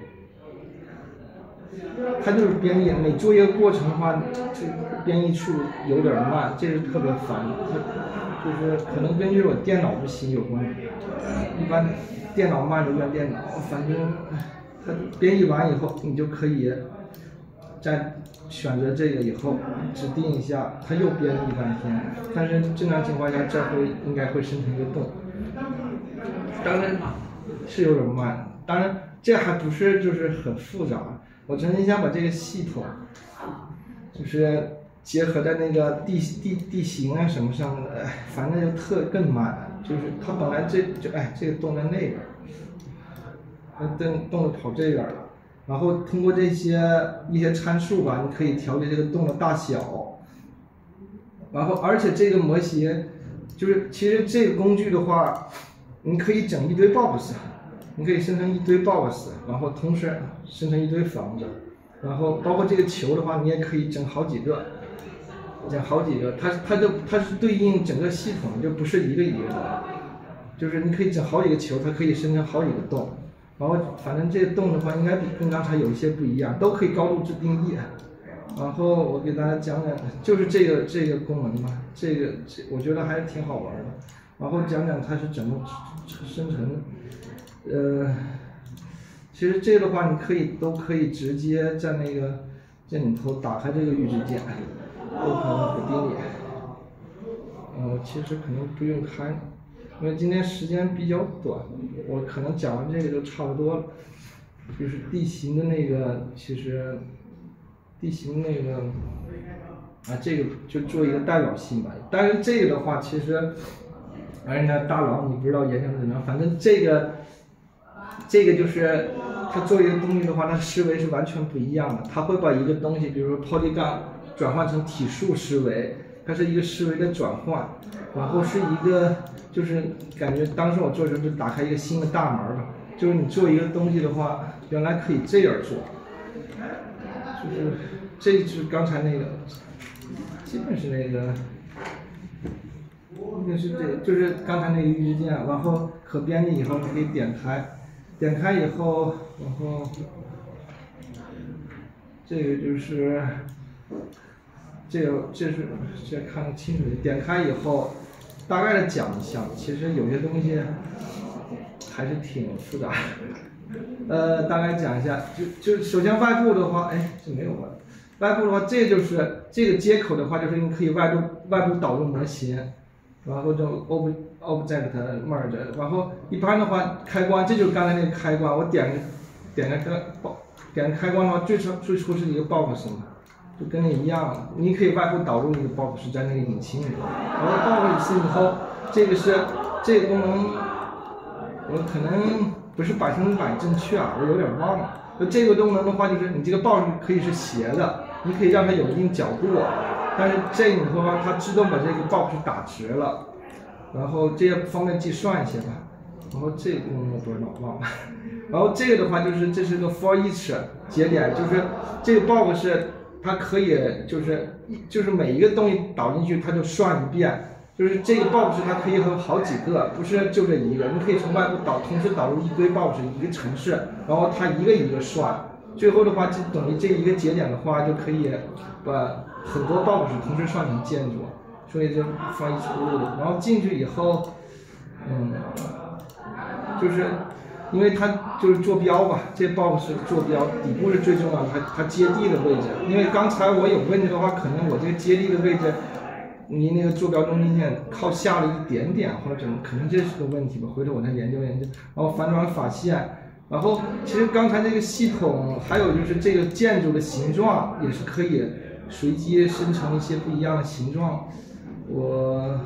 它就是编译，每做一个过程的话，这编译处有点慢，这是特别烦，就是可能根据我电脑不行有关，一般电脑慢就怨电脑，反正。它编译完以后，你就可以再选择这个以后指定一下，它又编译半天。但是正常情况下，这回应该会生成一个洞。当然是有点慢，当然这还不是就是很复杂。我曾经想把这个系统，就是结合在那个地地地形啊什么上面的，哎，反正就特更慢。就是它本来这就哎这个洞在那边。那洞洞跑这边了，然后通过这些一些参数吧，你可以调节这个洞的大小。然后而且这个模型，就是其实这个工具的话，你可以整一堆 box， 你可以生成一堆 box， 然后同时生成一堆房子，然后包括这个球的话，你也可以整好几个，整好几个，它它就它是对应整个系统，就不是一个一个的，就是你可以整好几个球，它可以生成好几个洞，然后反正这个洞的话，应该比跟刚才有一些不一样，都可以高度自定义。然后我给大家讲讲，就是这个这个功能吧，这个这我觉得还是挺好玩的。然后讲讲它是怎么生成的，呃，其实这个的话你可以都可以直接在那个这里头打开这个预制键 ，Open Houdini。呃，其实可能不用开，因为今天时间比较短，我可能讲完这个就差不多了。就是地形的那个，其实。地形那个啊，这个就做一个代表性吧。但是这个的话，其实，而且呢，大佬你不知道研究怎么样，反正这个，这个就是它做一个东西的话，它思维是完全不一样的。它会把一个东西，比如说 polygon 转换成体数思维，它是一个思维的转换，然后是一个就是感觉当时我做的时候就打开一个新的大门吧，就是你做一个东西的话，原来可以这样做。就是这就是刚才那个，基本是那个，那是这就是刚才那个预制键，然后可编辑以后你可以点开，点开以后，然后这个就是这个这是这看得清楚，点开以后大概的讲一下，其实有些东西还是挺复杂的。呃，大概讲一下，就就首先外部的话，哎，这没有外部。外部的话，这就是这个接口的话，就是你可以外部外部导入模型，然后就 ob object merge， 然后一般的话，开关这就是刚才那个开关，我点点个个点个开关的话，最初最初是一个 box 嘛，就跟你一样，你可以外部导入一个 box 在那个引擎里头，然后 box 以后，这个是这个功能，我可能。不是百分之百正确啊，我有点忘了。那这个功能的话，就是你这个 box 可以是斜的，你可以让它有一定角度，但是这以后它自动把这个 box 打直了，然后这也方便计算一些吧。然后这个功能我不知道忘了。然后这个的话就是这是个 for each 节点，就是这个 box 它可以就是就是每一个东西导进去它就算一遍。就是这个 box 它可以有好几个，不是就这一个，你可以从外部导，同时导入一堆 box 一个城市，然后它一个一个算，最后的话就等于这一个节点的话就可以把很多 box 同时算成建筑，所以就放一出入的，然后进去以后，嗯，就是因为它就是坐标吧，这 box 坐标底部是最重要的，它它接地的位置，因为刚才我有问题的话，可能我这个接地的位置。离那个坐标中心线靠下了一点点，或者怎么，可能这是个问题吧。回头我再研究研究。然后反转法线，然后其实刚才这个系统还有就是这个建筑的形状也是可以随机生成一些不一样的形状。我，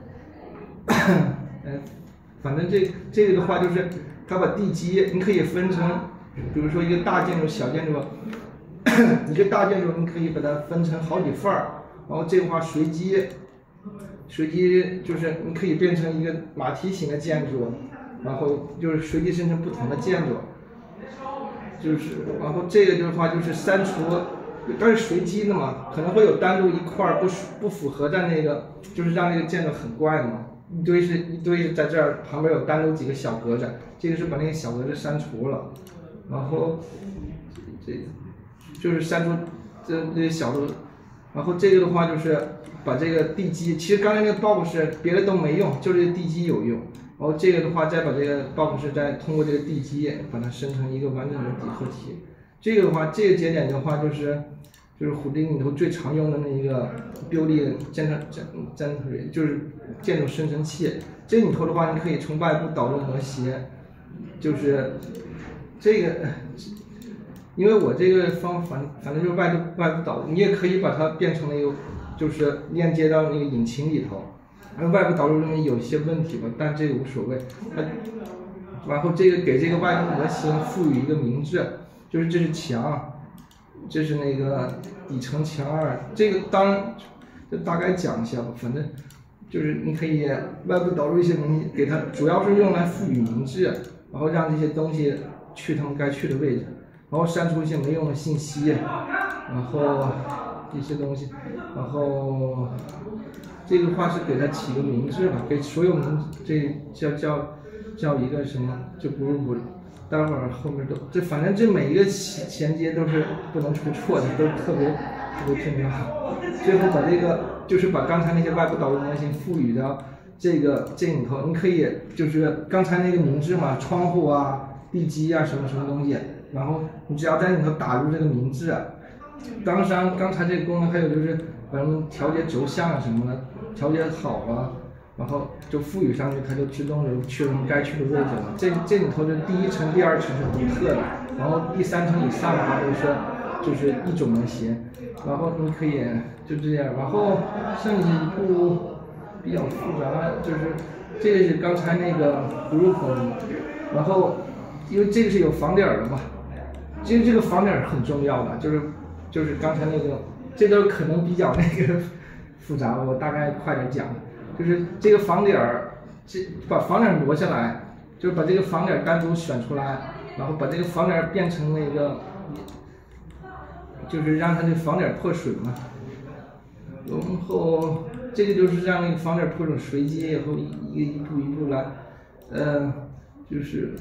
哎，反正这这个的话就是它把地基你可以分成，比如说一个大建筑、小建筑，一个大建筑你可以把它分成好几份儿。然后这个话随机，随机就是你可以变成一个马蹄形的建筑，然后就是随机生成不同的建筑，就是然后这个的话就是删除，但是随机的嘛，可能会有单独一块不不符合在那个，就是让那个建筑很怪嘛，一堆是一堆是在这儿旁边有单独几个小格子，这个是把那个小格子删除了，然后这就是删除这这些小的。然后这个的话就是把这个地基，其实刚才那个 box 别的都没用，就这个地基有用。然后这个的话再把这个 box 再通过这个地基把它生成一个完整的底核体。这个的话，这个节点的话就是就是虎丁里头最常用的那一个 building generator， 就是建筑生成器。这里头的话，你可以从外部导入模型，就是这个。因为我这个方反反正就是外部外部导入，你也可以把它变成那个，就是链接到那个引擎里头。然后外部导入里面有一些问题吧，但这个无所谓。它，然后这个给这个外部模型赋予一个名字，就是这是墙，这是那个底层墙二。这个当然，就大概讲一下吧，反正就是你可以外部导入一些东西给它，主要是用来赋予名字。 然后让这些东西去他们该去的位置，然后删除一些没用的信息，然后一些东西，然后这个话是给它起个名字吧，给所有名这叫叫叫一个什么，就不是不，待会儿后面都这反正这每一个衔接都是不能出错的，都特别特别重要。最后把这个就是把刚才那些外部导入模型赋予到这个这里头，你可以就是刚才那个名字嘛，窗户啊、地基啊什么什么东西，然后你只要在里头打入这个名字，当然刚才这个功能还有就是把它们调节轴向啊什么的调节好了，然后就赋予上去，它就自动的去了该去的位置了。这这里头的第一层、第二层是独特的，然后第三层以上的话都是就是一种模型，然后你可以就这样，然后剩下一步比较复杂，就是这个是刚才那个 group， 然后因为这个是有房点的嘛，其实这个房点很重要的，就是就是刚才那个这个可能比较那个复杂，我大概快点讲，就是这个房点儿，这把房点挪下来，就是把这个房点单独选出来，然后把这个房点变成那个。就是让它这房点破水嘛，然后这个就是让那个房点破水随机以后一一步一步来，呃，就是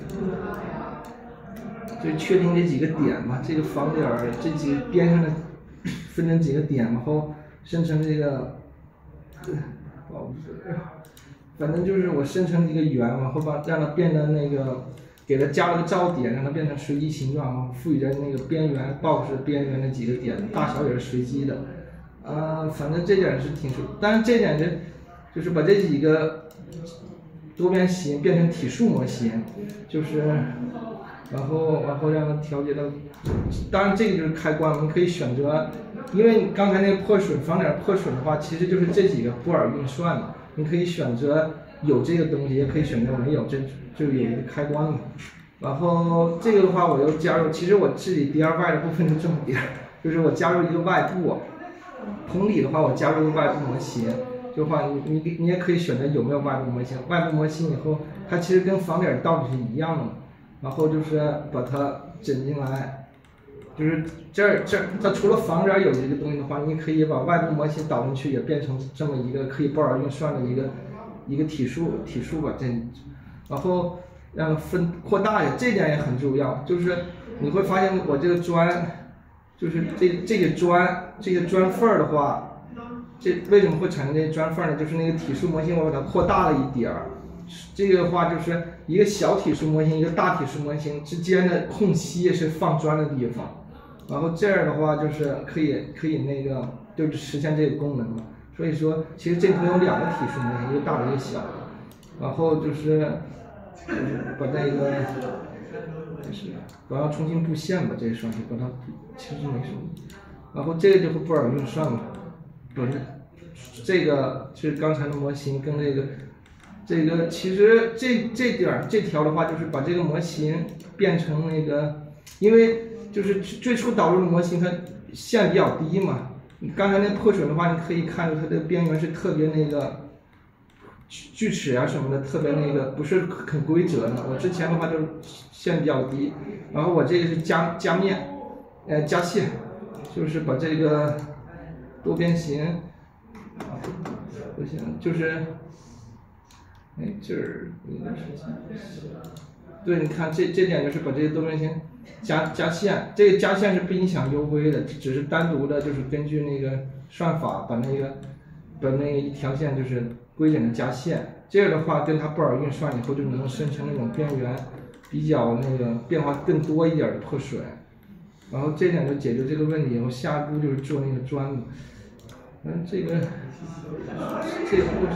就确定这几个点嘛，这个房点这几个边上的分成几个点，然后生成这个，哦，反正就是我生成一个圆，然后把让它变得那个。给它加了个噪点，让它变成随机形状嘛，赋予在那个边缘 box 边缘的几个点，大小也是随机的，呃，反正这点是挺熟，但是这点是就是把这几个多边形变成体数模型，就是然后然后让它调节到，当然这个就是开关，我们可以选择，因为刚才那个破损房点破损的话，其实就是这几个布尔运算嘛，你可以选择有这个东西，也可以选择没有，这就有一个开关嘛。然后这个的话，我又加入，其实我自己 D I Y 的部分就这么点，就是我加入一个外部，同理的话，我加入一个外部模型，就话你你你也可以选择有没有外部模型，外部模型以后，它其实跟房点道理是一样的，然后就是把它整进来，就是这儿这儿它除了房点有一个东西的话，你可以把外部模型导进去，也变成这么一个可以布尔运算的一个一个体数体数吧，这，然后让它分扩大一点，这点也很重要，就是你会发现我这个砖，就是这这个砖这个砖缝儿的话，这为什么会产生这些砖缝呢？就是那个体数模型我把它扩大了一点儿，这个的话就是一个小体数模型一个大体数模型之间的空隙是放砖的地方，然后这样的话就是可以可以那个就是实现这个功能嘛。所以说其实这里头有两个体数模型，一个大的一个小的，然后就是就是把那个就是我要重新布线吧，这一双是把它其实没什么，然后这个就是布尔运算嘛，不是这个是刚才的模型跟这个这个其实这这点这条的话就是把这个模型变成那个，因为就是最初导入的模型它线比较低嘛，你刚才那破损的话，你可以看出它的边缘是特别那个锯齿啊什么的，特别那个不是很规则的。我之前的话就是线比较低，然后我这个是加加面，呃加线，就是把这个多边形，不行，就是哎这儿应该是，对，你看这这点就是把这个多边形加加线，这个加线是不影响 U V 的，只是单独的，就是根据那个算法把那个把那个一条线就是规整的加线，这样的话跟它布尔运算以后就能生成那种边缘比较那个变化更多一点的破损，然后这点就解决这个问题，然后下一步就是做那个砖嘛，嗯，这个这个过程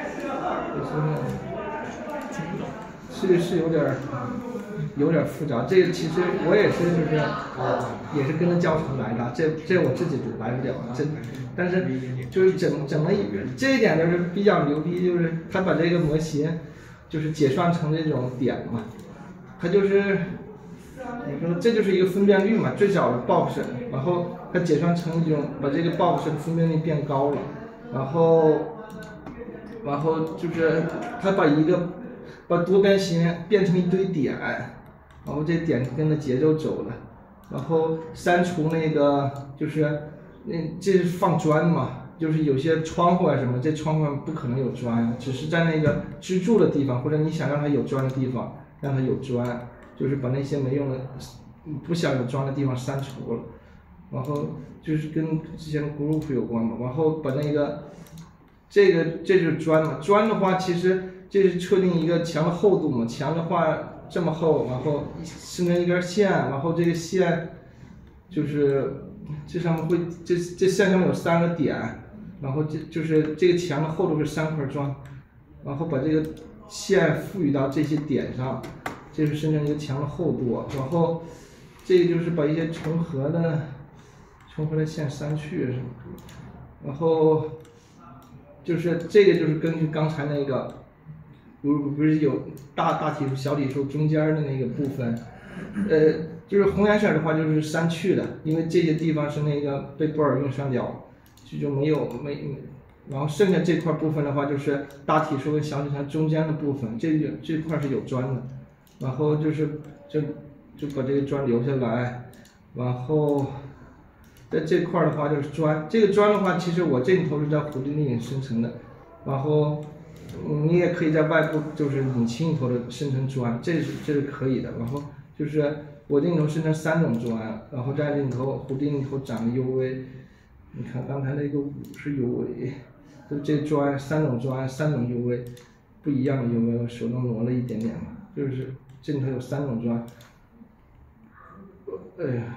就是是是有点有点复杂，这个其实我也是就是也是跟着教程来的，这这我自己来不了，这但是就是怎怎么这一点就是比较牛逼，就是他把这个模型就是解算成这种点嘛，它就是你说这就是一个分辨率嘛，最早的 box， 然后它解算成一种把这个 box 的分辨率变高了，然后然后就是它把一个把多边形变成一堆点，然后这点跟着节奏走了，然后删除那个就是那这是放砖嘛。就是有些窗户啊什么，这窗户上不可能有砖，只是在那个支柱的地方，或者你想让它有砖的地方，让它有砖，就是把那些没用的、不想有砖的地方删除了。然后就是跟之前的 group 有关嘛，然后把那个这个这就是砖嘛，砖的话其实这是确定一个墙的厚度嘛，墙的话这么厚，然后伸成一根线，然后这个线就是这上面会这这线上面有三个点。然后这就是这个墙的厚度是三块砖，然后把这个线赋予到这些点上，这是生成一个墙的厚度。然后这个就是把一些重合的重合的线删去什么，然后就是这个就是根据刚才那个，不不是有大大体数、小体数中间的那个部分，呃，就是红颜色的话就是删去的，因为这些地方是那个被布尔运算掉。这就没有没，然后剩下这块部分的话，就是大体数跟小体数中间的部分，这个这块是有砖的，然后就是就就把这个砖留下来，然后在这块的话就是砖，这个砖的话，其实我这里头是在弧定里生成的，然后你也可以在外部就是引擎里头的生成砖，这是这是可以的，然后就是我这里头生成三种砖，然后在这里头弧定里头长的 U V。你看刚才那个五是 U V， 就这砖三种砖三种 U V， 不一样的 U V， 我手动挪了一点点嘛，就是这里头有三种砖。哎呀，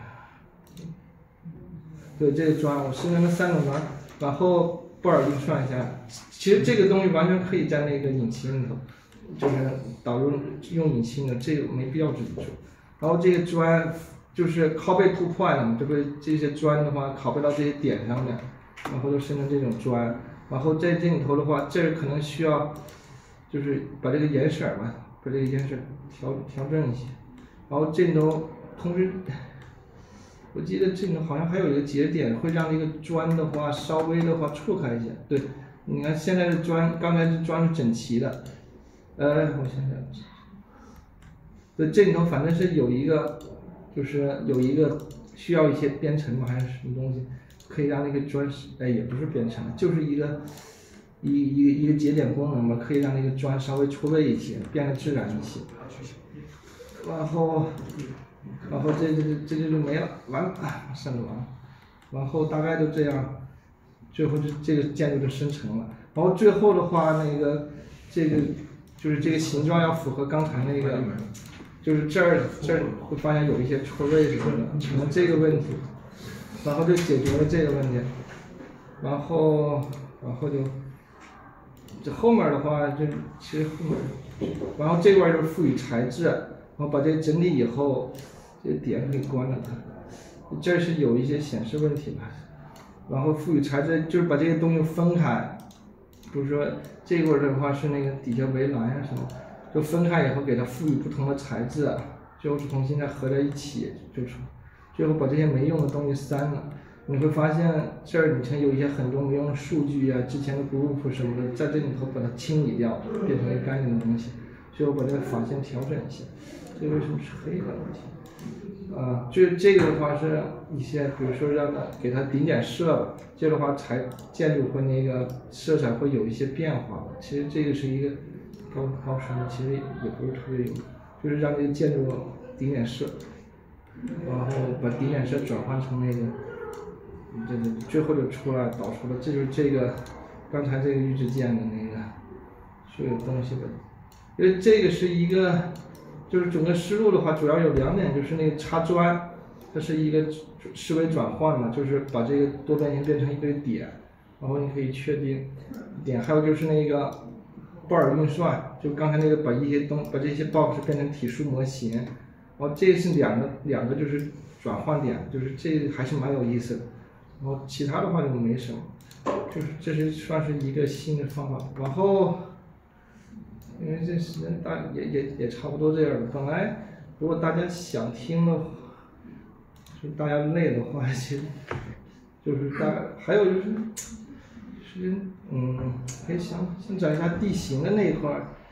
对这个砖我生成了三种砖，然后布尔运算一下，其实这个东西完全可以在那个引擎里头，就是导入用引擎的，这个没必要自己做。然后这个砖。就是拷贝突破了嘛，这不这些砖的话拷贝到这些点上面，然后就生成这种砖。然后在这里头的话，这可能需要就是把这个颜色嘛，把这个颜色调调整一些。然后这里头同时，我记得这里头好像还有一个节点，会让这个砖的话稍微的话错开一些。对，你看现在的砖，刚才这砖是整齐的，呃，我想想，对，这里头反正是有一个。就是有一个需要一些编程嘛，还是什么东西，可以让那个砖，哎，也不是编程，就是一个一一个一个节点功能嘛，可以让那个砖稍微出位一些，变得自然一些。然后，然后这这这这就没了，完了，算了完了。然后大概就这样，最后就这个建筑就生成了。然后最后的话，那个这个就是这个形状要符合刚才那个。就是这儿这儿会发现有一些错位什么的，可能这个问题，然后就解决了这个问题，然后然后就这后面的话就其实后面，然后这块就是赋予材质，然后把这整理以后，这个点可以关了它，这是有一些显示问题吧，然后赋予材质就是把这些东西分开，比如说这块的话是那个底下围栏呀什么。就分开以后给它赋予不同的材质，最后重新再合在一起，就成，最后把这些没用的东西删了。你会发现这儿以前有一些很多没用的数据啊，之前的 group 什么的，在这里头把它清理掉，变成一个干净的东西。最后把这个法线调整一下，这为什么是黑的问题？啊，这这个的话是一些，比如说让它给它顶点色，这个的话才建筑会那个色彩会有一些变化。其实这个是一个。高高深的其实也不是特别有，就是让这个建筑顶点色，然后把顶点色转换成那个，这个最后就出来导出了，这就是这个刚才这个预制件的那个所有东西的，因为这个是一个，就是整个思路的话主要有两点，就是那个插砖，它是一个思维转换嘛，就是把这个多边形变成一堆点，然后你可以确定点，还有就是那个。布尔运算，就刚才那个把一些东把这些 box 变成体数模型，然后这是两个两个就是转换点，就是这个还是蛮有意思的。然后其他的话就没什么，就是这是算是一个新的方法。然后因为这时间大也也也差不多这样了。本来如果大家想听的话，就大家累的话，其实就是大还有就是。是，嗯，可以想先讲一下地形的那一块儿，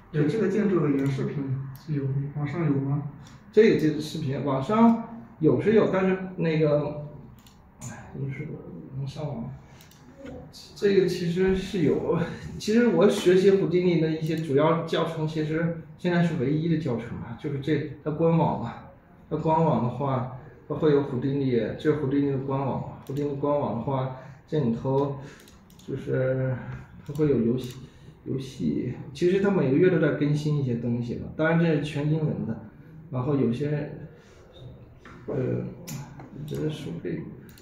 对这个建筑的原视频有网上有吗？ 这个这个视频网上有是有，但是那个，哎，不是能上网吗？这个其实是有，其实我学习胡迪尼的一些主要教程，其实现在是唯一的教程啊，就是这它官网嘛。它官网的话，它会有胡迪尼，这是胡迪尼的官网。胡迪尼官网的话，这里头就是它会有游戏，游戏，其实它每个月都在更新一些东西嘛，当然这是全英文的。然后有些，呃，这个说这个。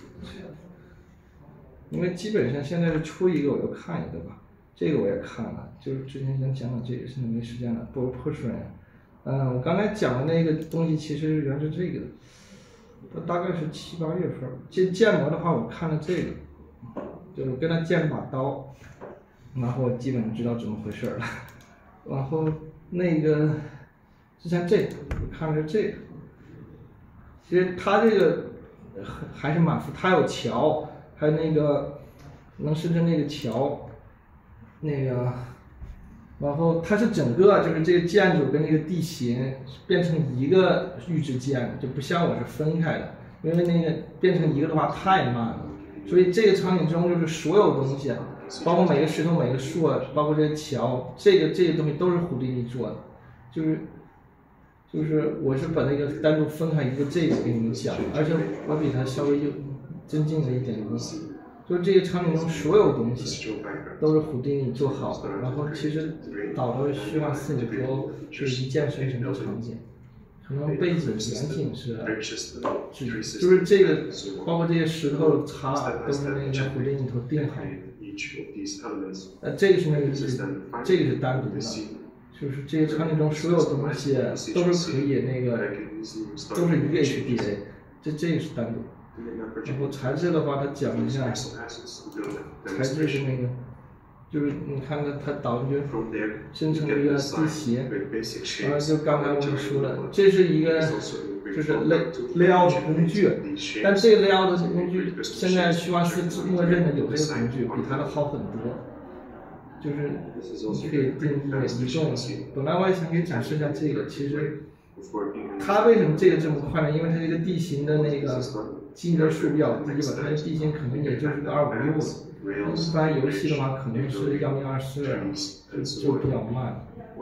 因为基本上现在是出一个我就看一个吧，这个我也看了，就是之前想讲讲这个，现在没时间了，不不顺。嗯，我刚才讲的那个东西其实原来是这个，它大概是七八月份。建建模的话，我看了这个，就是跟他建把刀，然后我基本上知道怎么回事了。然后那个之前这个我看了这个，其实它这个还是蛮复，它有桥。还有那个能生成那个桥，那个，然后它是整个就是这个建筑跟那个地形变成一个预制件，就不像我是分开的，因为那个变成一个的话太慢了，所以这个场景中就是所有东西，包括每个石头、每个树，包括这些桥，这个这些东西都是胡迪尼做的，就是就是我是把那个单独分开一个这个给你们讲，而且我比它稍微就。增进了一点东西，就是这个场景中所有东西都是胡迪尼做好的，然后其实导的虚幻四里头是一键生成的场景，可能背景远景是自己，就是这个包括这些石头擦都是那个胡迪尼头定好的，呃，这个是那个这个是单独的，就是这个场景中所有东西都是可以那个都是一个 H D A， 这这个是单独。然后材质的话，它讲一下，材质是那个，就是你看它它导进去生成一个地形，然后就刚才我们说了，这是一个就是 lay layout 的工具，但这个 layout 的工具现在虚幻四默认的有这个工具，比它的好很多。就是你可以定义移动，本来我也想给你展示一下这个，其实它为什么这个这么快呢？因为它这个地形的那个及格数比较低吧，它的地形可能也就是个二五六了。一般游戏的话可能是幺零二四，就就比较慢。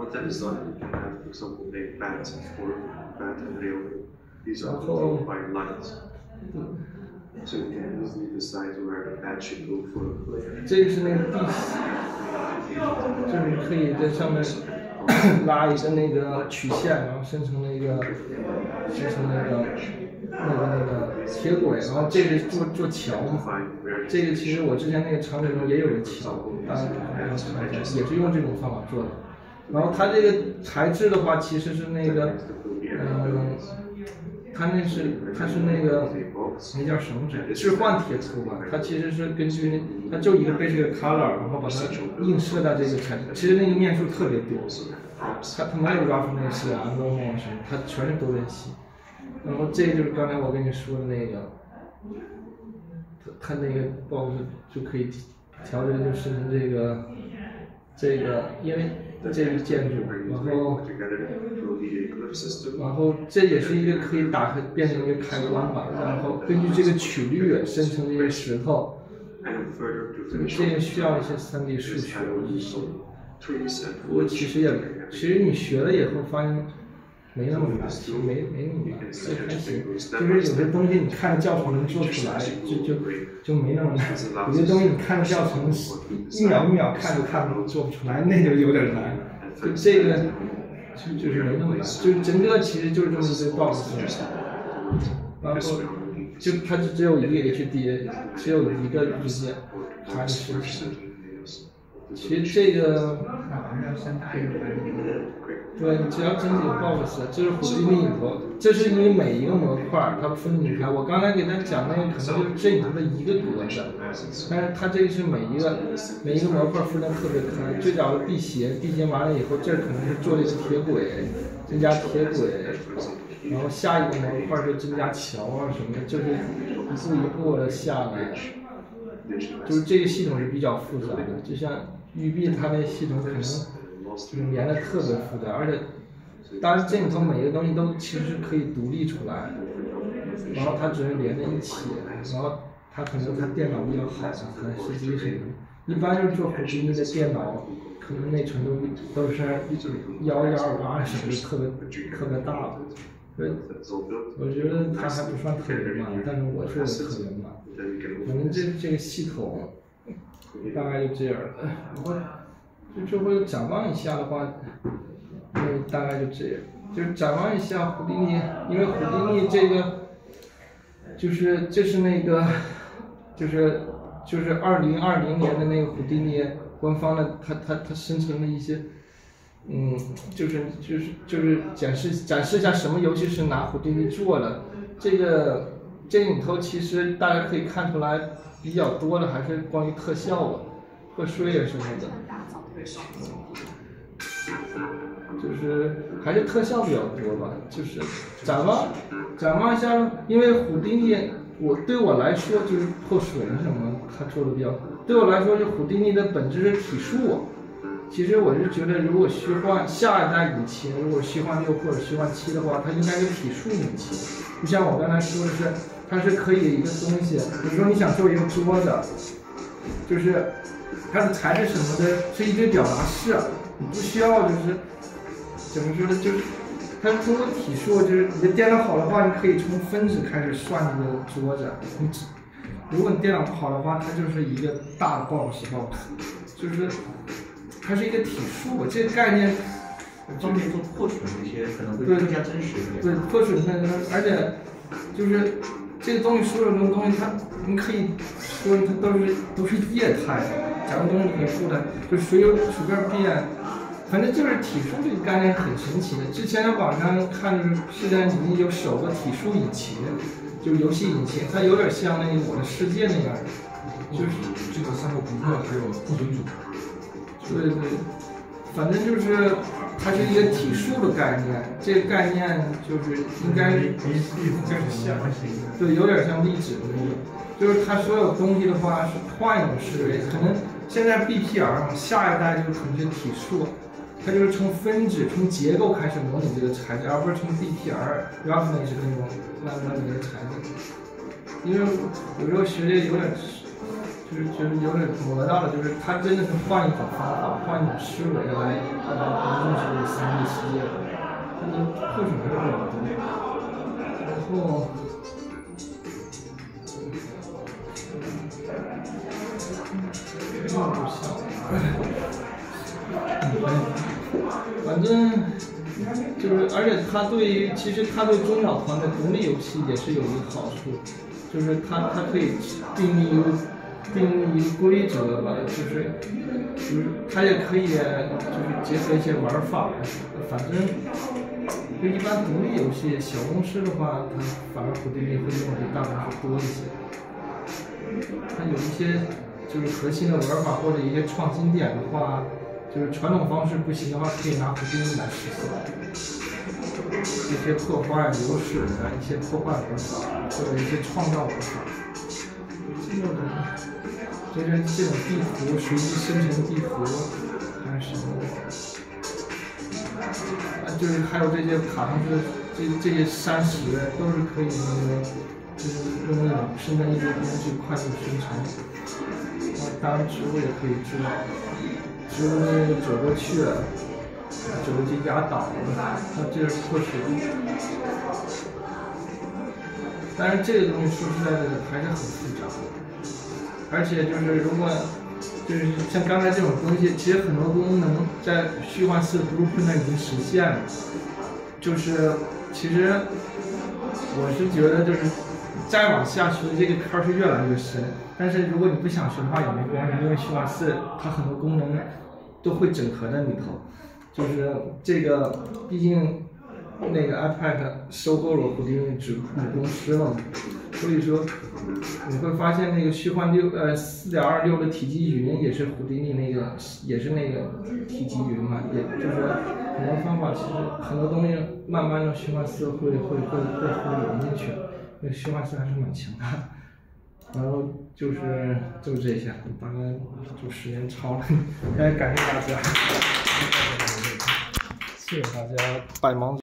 然后，这个是那个地形，就是你可以在上面拉一个那个曲线，然后生成那个生成那个那个那个铁轨，然后这个做做桥嘛。这个其实我之前那个场景中也有个桥，当然也是用这种方法做的。然后它这个材质的话，其实是那个，嗯，它那是它是那个那叫什么纸？置换铁图吧。它其实是根据那它就一个 basic color， 然后把它映射到这个材质。其实那个面数特别多，它它没有 roughness 啊 normal 什么，它全是多边形。然后这个就是刚才我跟你说的那个，它它那个 box 就可以调整，就生成这个这个，因为这个建筑，然后然后这也是一个可以打开变成一个开关吧，然后根据这个曲率生成这些石头，这个这个需要一些 三 D 数学一些，不过其实也其实你学了以后发现。没那么难，其实没没那么难，这还行。就是有些东西你看着教程能做出来，就就就没那么难。有些东西你看着教程一秒一秒看着看着做不出来，那就有点难。就这个就就是没那么难，就整个其实就是这么一个道理。然后就它就只有一个 H D A， 只有一个日线，它是实体。其实这个，对，你只要整几个 box， 这是胡迪尼里头，这是因为每一个模块它分离开。我刚才给他讲那个可能就是这里头的一个格子，但是它这个是每一个每一个模块分得特别开。最早的地形，地形完了以后，这可能是做了一个铁轨，增加铁轨，然后下一个模块是增加桥啊什么的，就是一步一步的下来。就是这个系统是比较复杂的，就像育碧它那系统可能就是连的特别复杂，而且当然这里头每一个东西都其实是可以独立出来，然后它只是连在一起，然后它可能它电脑比较好，它实际是一般就是做胡迪尼的电脑，可能内存都都是幺幺二八什么的，特别特别大的。所以我觉得它还不算特别慢，但是我做的特别慢。反正这这个系统大概就这样。然后就这回展望一下的话，就大概就这样。就是展望一下胡迪尼，因为胡迪尼这个就是这是那个就是就是二零二零年的那个胡迪尼官方的，它它它生成了一些。嗯，就是就是就是展示展示一下什么游戏是拿胡迪尼做的，这个这里头其实大家可以看出来比较多的还是关于特效吧，和水也什么的，就是还是特效比较多吧。就是展望展望一下，因为胡迪尼我对我来说就是破水什么他做的比较，对我来说就胡迪尼的本质是体术。其实我是觉得，如果虚幻下一代引擎，如果虚幻六或者虚幻七的话，它应该是体术引擎。就像我刚才说的是，它是可以一个东西，比如说你想做一个桌子，就是它的材质什么的，是一堆表达式，你不需要就是怎么说呢，就是它是通过体术，就是你的电脑好的话，你可以从分子开始算这个桌子。你如果你电脑不好的话，它就是一个大的 box box， 就是。它是一个体术，这个概念方便做破损那些可能会更加真实一点。 对，破损那个，而且就是这个东西所有的东西，它你可以说它都是都是液态的，假如东西可以固态，就水有随便变，反正就是体术这个概念很神奇的。之前在网上看就是世界上已经有首个体术引擎，就是游戏引擎，它有点像那个《我的世界》那样，就是这个赛博朋克还有不准主。 对对，反正就是它是一个体术的概念，这个概念就是应该是像，对，有点像粒子的那种，就是它所有东西的话是换一种思维，可能现在 B P R 嘛，下一代就可能是体术，它就是从分子从结构开始模拟这个材质，而不是从 B P R reference 那种慢慢的这个材质，因为有时候学的有点。就是觉得有点磨到了，就是他真的是换一种方法，换一种思维来来认识这个三 D 世界的，他的破损还是比较多。然后，那不像，反正就是，而且他对于其实他对中小团的独立游戏也是有一个好处，就是他他可以定义。定义规则吧，就是就是它也可以就是结合一些玩法，反正就一般独立游戏小公司的话，它反而胡迪尼会用的大部分是多一些。它有一些就是核心的玩法或者一些创新点的话，就是传统方式不行的话，可以拿胡迪尼来实现。一些破坏流水的一些破坏玩法，或者一些创造玩法，这种。就是这种地图随机生成地图，还是什么的，啊，就是还有这些卡通式这这些山石都是可以那个，就是用那种生成一些东西快速生成。啊，当然植物也可以做，植物那个走过去，走过去压倒了，那这是破水。但是这个东西说实在的还是很复杂。而且就是如果就是像刚才这种东西，其实很多功能在虚幻四 Blueprint 已经实现了。就是其实我是觉得就是再往下学这个坑是越来越深，但是如果你不想学的话也没关系，因为虚幻四它很多功能都会整合在里头。就是这个毕竟那个 iPad 收购了胡迪尼子母公司了嘛。所以说，你会发现那个虚幻六呃四点二六的体积云也是胡迪尼那个也是那个体积云嘛，也就是说很多方法其实很多东西慢慢的虚幻四会会会会会融进去，因为虚幻四还是蛮强大的。 然后就是就这些，大概就时间超了，哎，感谢大家，谢谢大家百忙。